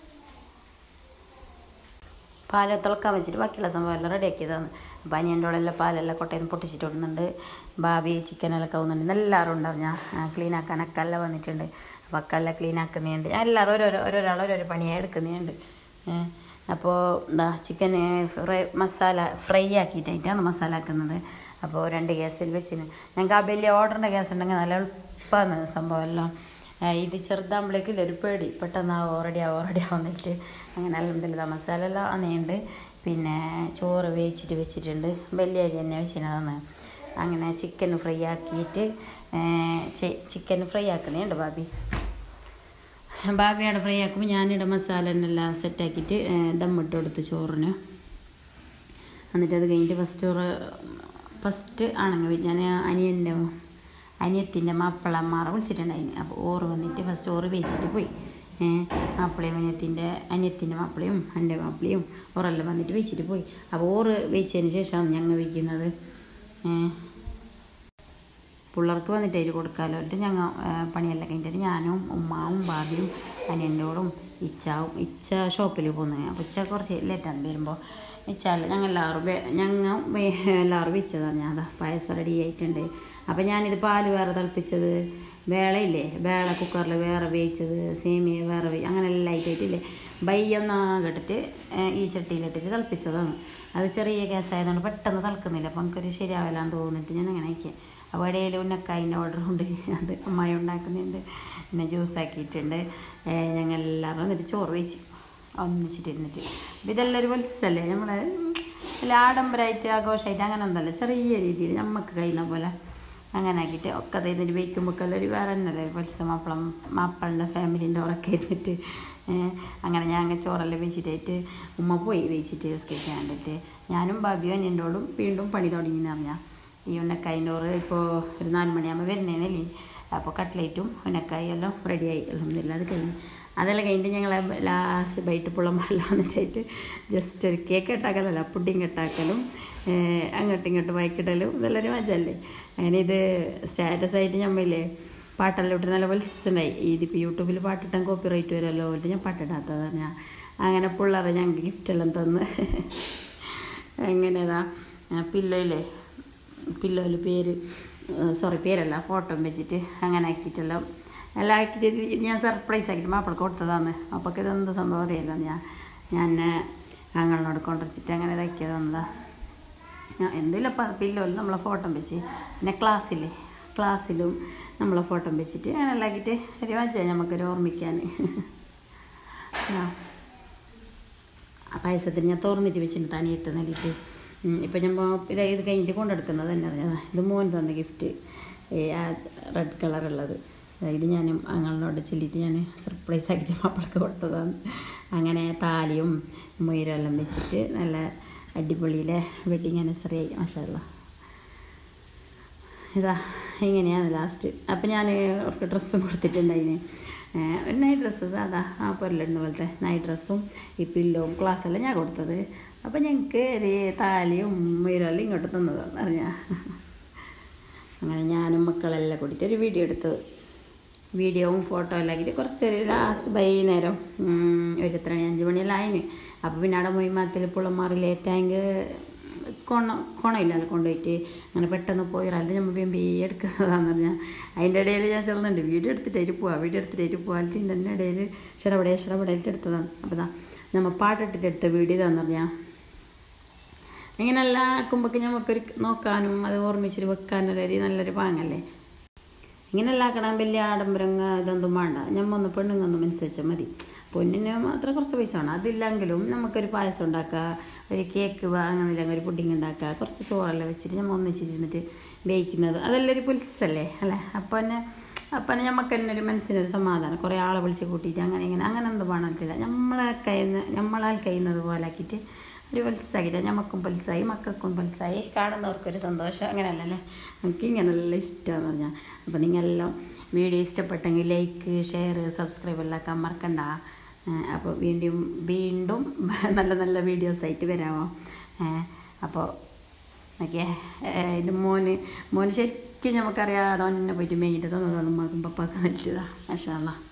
പാല് തിളക്കാൻ വെച്ചിട്ട് ബാക്കിയുള്ള സംഭവം എല്ലാം റെഡിയാക്കിയതാണ്. അപ്പോൾ അനിയൻ്റെ കൂടെല്ലാം പാലെല്ലാം കൊട്ടയിൽ നിന്ന് പൊട്ടിച്ചിട്ട് ഇടുന്നുണ്ട്. ഭാവി ചിക്കനെല്ലാം കവുന്നുണ്ട്. എല്ലാവരും ഉണ്ടാവും. ഞാൻ ക്ലീൻ ആക്കാൻ അക്കെല്ലാം വന്നിട്ടുണ്ട്. അപ്പോൾ അക്കെല്ലാം ക്ലീൻ ആക്കുന്നുണ്ട്. ഞാൻ എല്ലാവരും ഓരോരോ ഓരോരാൾ ഓരോരോ പണിയായി എടുക്കുന്നുണ്ട്. അപ്പോൾ എന്താ ചിക്കൻ ഫ്രൈ മസാല ഫ്രൈ ആക്കിയിട്ടായിട്ടാണ് മസാല ആക്കുന്നത്. അപ്പോൾ രണ്ട് ഗ്യാസിൽ വെച്ചിന്. ഞങ്ങൾക്ക് ആ വലിയ ഓർഡറിൻ്റെ ഗ്യാസ് ഉണ്ടെങ്കിൽ നല്ല എളുപ്പമാണ് സംഭവം എല്ലാം. ഇത് ചെറുതാകുമ്പോഴേക്കില്ല ഒരു പേടി പെട്ടെന്ന് ആവോ റെഡി ആവോ റെഡി ആവുന്നിട്ട് അങ്ങനെ അൽഹംദുലില്ലാ മസാല എല്ലാം അന്നേണ്ട്. പിന്നെ ചോറ് വേവിച്ചിട്ട് വെച്ചിട്ടുണ്ട്. വലിയ അരി തന്നെ വെച്ചിരുന്നതാണ്. അങ്ങനെ ചിക്കൻ ഫ്രൈ ആക്കിയിട്ട് ചിക്കൻ ഫ്രൈ ആക്കുന്നതുണ്ട് ഭാബി. ഭാബിയുടെ ഫ്രൈ ആക്കുമ്പോൾ ഞാനിവിടെ മസാല എന്നെല്ലാം സെറ്റാക്കിയിട്ട് ദമ്മിട്ട് കൊടുത്ത് ചോറിന്. എന്നിട്ട് അത് കഴിഞ്ഞിട്ട് ഫസ്റ്റ് ചോറ് ഫസ്റ്റ് ആണെങ്കിൽ ഞാൻ അനിയൻ്റെ അനിയത്തിൻ്റെ മാപ്പിളമാരെ വിളിച്ചിട്ടുണ്ടായിന്. അപ്പോൾ ഓറ് വന്നിട്ട് ഫസ്റ്റ് ഓറ് വേവിച്ചിട്ട് പോയി. മാപ്പിളയും അനിയത്തിൻ്റെ അനിയത്തിൻ്റെ മാപ്പിളയും എൻ്റെ മാപ്പിളയും ഓറെല്ലാം വന്നിട്ട് വെച്ചിട്ട് പോയി. അപ്പോൾ ഓറ് വെച്ചതിന് ശേഷമാണ് ഞങ്ങൾ വയ്ക്കുന്നത്. പിള്ളേർക്ക് വന്നിട്ട് അതിൽ കൊടുക്കാമല്ലോ. എന്നിട്ട് ഞങ്ങൾ പണിയെല്ലാം കഴിഞ്ഞിട്ട് ഞാനും ഉമ്മാവും ഭാബിയും അനിയൻ്റോടും ഇച്ചാവും ഇച്ച ഷോപ്പിൽ പോകുന്നത്. അപ്പോൾ ഇച്ച കുറച്ച് ലേറ്റാണ് വരുമ്പോൾ. ഇച്ചാൽ ഞങ്ങൾ എല്ലാവരും ഞങ്ങൾ എല്ലാവരും വെച്ചതാണ്. ഞാൻ അതാ പായസം റെഡി ആയിട്ടുണ്ട്. അപ്പോൾ ഞാനിത് പാല് വേറെ തിളപ്പിച്ചത്, വേളയില്ലേ വേള കുക്കറിൽ വേറെ വേവിച്ചത്, സേമിയ വേറെ വേ അങ്ങനെ എല്ലാം ആയിട്ടില്ലേ ബയ്യൊന്നാകട്ടിട്ട് ഈ ചട്ടിയിലിട്ടിട്ട് തിളപ്പിച്ചതാണ്. അത് ചെറിയ ഗ്യാസ് ആയതുകൊണ്ട് പെട്ടെന്ന് തിളക്കുന്നില്ല. അപ്പം നമുക്കൊരു ശരിയാവില്ലാന്ന് തോന്നിയിട്ട് ഞാൻ അങ്ങനെ ആക്കിയത്. അപ്പോൾ ഇടയിൽ ഉന്നക്കായിൻ്റെ ഓർഡറുണ്ട്, അത് അമ്മായി ഉണ്ടാക്കുന്നുണ്ട്. പിന്നെ ജ്യൂസാക്കിയിട്ടുണ്ട്. ഞങ്ങൾ എല്ലാവരും എന്നിട്ട് ചോറ് വെച്ച് ഒന്നിച്ചിട്ടിരുന്നിട്ട്. അപ്പോൾ ഇതെല്ലാം ഒരു മത്സരമല്ലേ, നമ്മൾ എല്ലാ ആഡംബരമായിട്ട് ആഘോഷമായിട്ട് അങ്ങനെ എന്തല്ല, ചെറിയ രീതിയിൽ നമുക്ക് കഴിയുന്ന പോലെ അങ്ങനെ ആക്കിയിട്ട് ഒക്കെ തന്നിട്ട് വയ്ക്കുമ്പോഴെല്ലാം ഒരു വേറെ തന്നെയല്ലേ മത്സ്യം. മാപ്പിള മാപ്പിളുടെ ഫാമിലീൻ്റെ ഉറക്കെ ഇരുന്നിട്ട് അങ്ങനെ ഞാൻ അങ്ങനെ ചോറെല്ലാം വെച്ചിട്ടായിട്ട് ഉമ്മ പോയി വെച്ചിട്ട് സ്കെച്ച് കണ്ടിട്ട് ഞാനും ബാബിയും അനിയൻ്റോടും വീണ്ടും പണി തുടങ്ങിയെന്ന് പറഞ്ഞാൽ ഈ ഉന്നക്കായിൻ്റെ ഓറ് ഇപ്പോൾ ഒരു നാല് മണിയാകുമ്പോൾ വരുന്നേനല്ലേ. അപ്പോൾ കട്ട്ലേറ്റും ഉന്നക്കായും എല്ലാം റെഡിയായി. അൽഹംദുലില്ലാ അത് കഴിഞ്ഞ് അതെല്ലാം കഴിഞ്ഞിട്ട് ഞങ്ങൾ ലാസ്റ്റ് ബൈറ്റ് പുള്ളമാരെല്ലാം വന്നിട്ടായിട്ട് ജസ്റ്റ് ഒരു കേക്ക് കെട്ടാക്കലല്ല പുഡിങ് കെട്ടാക്കലും അങ്ങോട്ടും ഇങ്ങോട്ടും വൈക്കിടലും ഇതെല്ലാം ഒരു മജല്ലേ. അങ്ങനെ ഇത് സ്റ്റാറ്റസായിട്ട് ഞമ്മയില്ലേ പാട്ടെല്ലാം ഇട്ട് നല്ല വലിച്ചുണ്ടായി. ഇതിപ്പോൾ യൂട്യൂബിൽ പാട്ടിട്ടാൻ കോപ്പി റൈറ്റ് വരുമല്ലോ എന്നിട്ട് ഞാൻ പാട്ടിടാത്തത് ഞാൻ. അങ്ങനെ പിള്ളേരെ ഞങ്ങൾക്ക് ഗിഫ്റ്റെല്ലാം തന്ന് എങ്ങനെയതാ പില്ലോയില്ലേ പില്ലോയിൽ പേര് സോറി പേരല്ല ഫോട്ടോ വെച്ചിട്ട് അങ്ങനെ ആക്കിയിട്ടെല്ലാം എല്ലാം ആക്കിയിട്ട് ഞാൻ സർപ്രൈസ് ആക്കിയിട്ട് മാപ്പിളക്ക് കൊടുത്തതാണ്. അപ്പോൾ ഇതെന്ത് സംഭവം അറിയില്ല. ഞാൻ ഞാൻ ഞങ്ങളോട് കൊണ്ടുവച്ചിട്ട് അങ്ങനെ ഇതാക്കിയത് തന്നതാ. ഞാൻ എന്തെങ്കിലും അപ്പം പില്ലോയിൽ നമ്മളെ ഫോട്ടോ വെച്ച് പിന്നെ ക്ലാസ്സില്ലേ ക്ലാസ്സിലും നമ്മളെ ഫോട്ടോ വെച്ചിട്ട് അങ്ങനെ എല്ലാം ആക്കിയിട്ട് ഒരു വജ്ജ നമുക്കൊരു ഓർമ്മിക്കാൻ. ആ പായസത്തിന് ഞാൻ തുറന്നിട്ട് വെച്ചിട്ട് തണിയിട്ട് നൽകിയിട്ട് ഇപ്പം ഞാൻ ഇത് ഇത് കഴിഞ്ഞിട്ട് കൊണ്ടെടുക്കുന്നത് തന്നെ അറിയാം. ഇത് മോൻ തന്ന ഗിഫ്റ്റ് ആ റെഡ് കളറുള്ളത്. ഇത് ഞാനും അങ്ങളോട് ചൊല്ലിയിട്ട് ഞാൻ സർപ്രൈസ് ആക്കിയിട്ട് മാപ്പിളക്ക് കൊടുത്തതാണ്. അങ്ങനെ താലിയും മൊയിലും എല്ലാം വെച്ചിട്ട് നല്ല അടിപൊളിയിലെ വെഡിങ് ആനിവേഴ്സറി ആയി മാഷാ അല്ലാ. ഇതാ ഇങ്ങനെയാണ് ലാസ്റ്റ്. അപ്പം ഞാൻ അവർക്ക് ഡ്രസ്സും കൊടുത്തിട്ടുണ്ടായിന്. ഒരു നൈറ്റ് ഡ്രസ്സ് സാധാ ആ പൊരലിടുന്ന പോലത്തെ നൈറ്റ് ഡ്രസ്സും ഈ പില്ലോവും ക്ലാസ്സെല്ലാം ഞാൻ കൊടുത്തത്. അപ്പം ഞങ്ങൾക്ക് ഒരു താലിയും മൊയിലെല്ലാം ഇങ്ങോട്ട് തന്നതാണ് അറിഞ്ഞാൽ. അങ്ങനെ ഞാനും മക്കളെല്ലാം കൂടിയിട്ട് ഒരു വീഡിയോ എടുത്തത്. വീഡിയോവും ഫോട്ടോ എല്ലാം ആക്കിയിട്ട് കുറച്ച് ലാസ്റ്റ് വൈകുന്നേരം ഒരു എത്ര മണി അഞ്ച് മണിയെല്ലാം ആയിന്. അപ്പോൾ പിന്നെ അവിടെ മൊയ്മാത്തിൽ പുള്ളമാറി ലേറ്റായെങ്കിൽ കൊണ കൊണയില്ലല്ലോ കൊണ്ടുപോയിട്ട് അങ്ങനെ പെട്ടെന്ന് പോയിറാലും നമ്മൾ ബി എടുക്കുന്നതാണെന്ന് പറഞ്ഞാൽ അതിൻ്റെ ഇടയിൽ ഞാൻ ചെറുതുണ്ട് വീഡിയോ എടുത്തിട്ടായിട്ട് പോവാം വീഡിയോ എടുത്തിട്ടായിട്ട് പോകാൻ ഇതിൻ്റെ ഇടയിൽ ഷടപടയെ ഷടപടയിട്ട് എടുത്തതാണ്. അപ്പോൾ ഇതാ നമ്മൾ പാട്ടിട്ടിട്ട് എടുത്ത വീഡിയോ ഇതാന്ന് പറഞ്ഞാൽ ഇങ്ങനെല്ലാം ആക്കുമ്പോഴേക്ക് നമുക്കൊരു നോക്കാനും അത് ഓർമ്മിച്ചിട്ട് വെക്കാനൊരു നല്ലൊരു പാങ്ങല്ലേ. ഇങ്ങനെല്ലാം ആക്കണം വലിയ ആഡംബരം ഇതൊന്നും വേണ്ട. ഞമ്മൊന്ന് പെണ്ണുങ്ങൊന്നും അനുസരിച്ചാൽ മതി. പൊന്നിന് മാത്രം കുറച്ച് പൈസ വേണം. അതില്ലെങ്കിലും നമുക്കൊരു പായസം ഉണ്ടാക്കുക, ഒരു കേക്ക് വാങ്ങുന്നില്ലെങ്കിൽ ഒരു പുഡിങ് ഉണ്ടാക്കുക, കുറച്ച് ചോറെല്ലാം വെച്ചിട്ട് നമ്മൾ ഒന്നിച്ചിരുന്നിട്ട് വേവിക്കുന്നത് അതെല്ലാം ഒരു പുൽസല്ലേ അല്ലേ. അപ്പം തന്നെ അപ്പം തന്നെ നമുക്ക് തന്നെ ഒരു മനസ്സിനൊരു സമാധാനം. കുറേ ആളെ വിളിച്ച് കൂട്ടിയിട്ട് അങ്ങനെ ഇങ്ങനെ അങ്ങനെ ഒന്നും വേണമില്ല. നമ്മളെ കഴിയുന്ന നമ്മളാൽ കഴിയുന്നത് പോലെ ആക്കിയിട്ട് ഒരു പൽസാക്കിയിട്ട് നമുക്കും പൽസായി മക്കൾക്കും പൽസായി കാണുന്നവർക്കൊരു സന്തോഷം. അങ്ങനെയല്ലല്ലേ നമുക്ക് ഇങ്ങനെല്ലാം ഇഷ്ടമെന്ന് പറഞ്ഞാൽ. അപ്പോൾ നിങ്ങളെല്ലാം വീഡിയോ ഇഷ്ടപ്പെട്ടെങ്കിൽ ലൈക്ക് ഷെയർ സബ്സ്ക്രൈബ് എല്ലാം ആക്കാൻ മറക്കണ്ട. അപ്പോൾ വീണ്ടും വീണ്ടും നല്ല നല്ല വീഡിയോസായിട്ട് വരാമോ. അപ്പോൾ ഓക്കെ ഇത് മോന് മോന് ശരിക്കും നമുക്കറിയാതെ ഒന്നെ പോയിട്ട് മേങ്ങിട്ട് തന്നതാണ് ഉമ്മാക്കും പപ്പാക്കും പറ്റിയതാണ് മാഷാ അല്ലാ.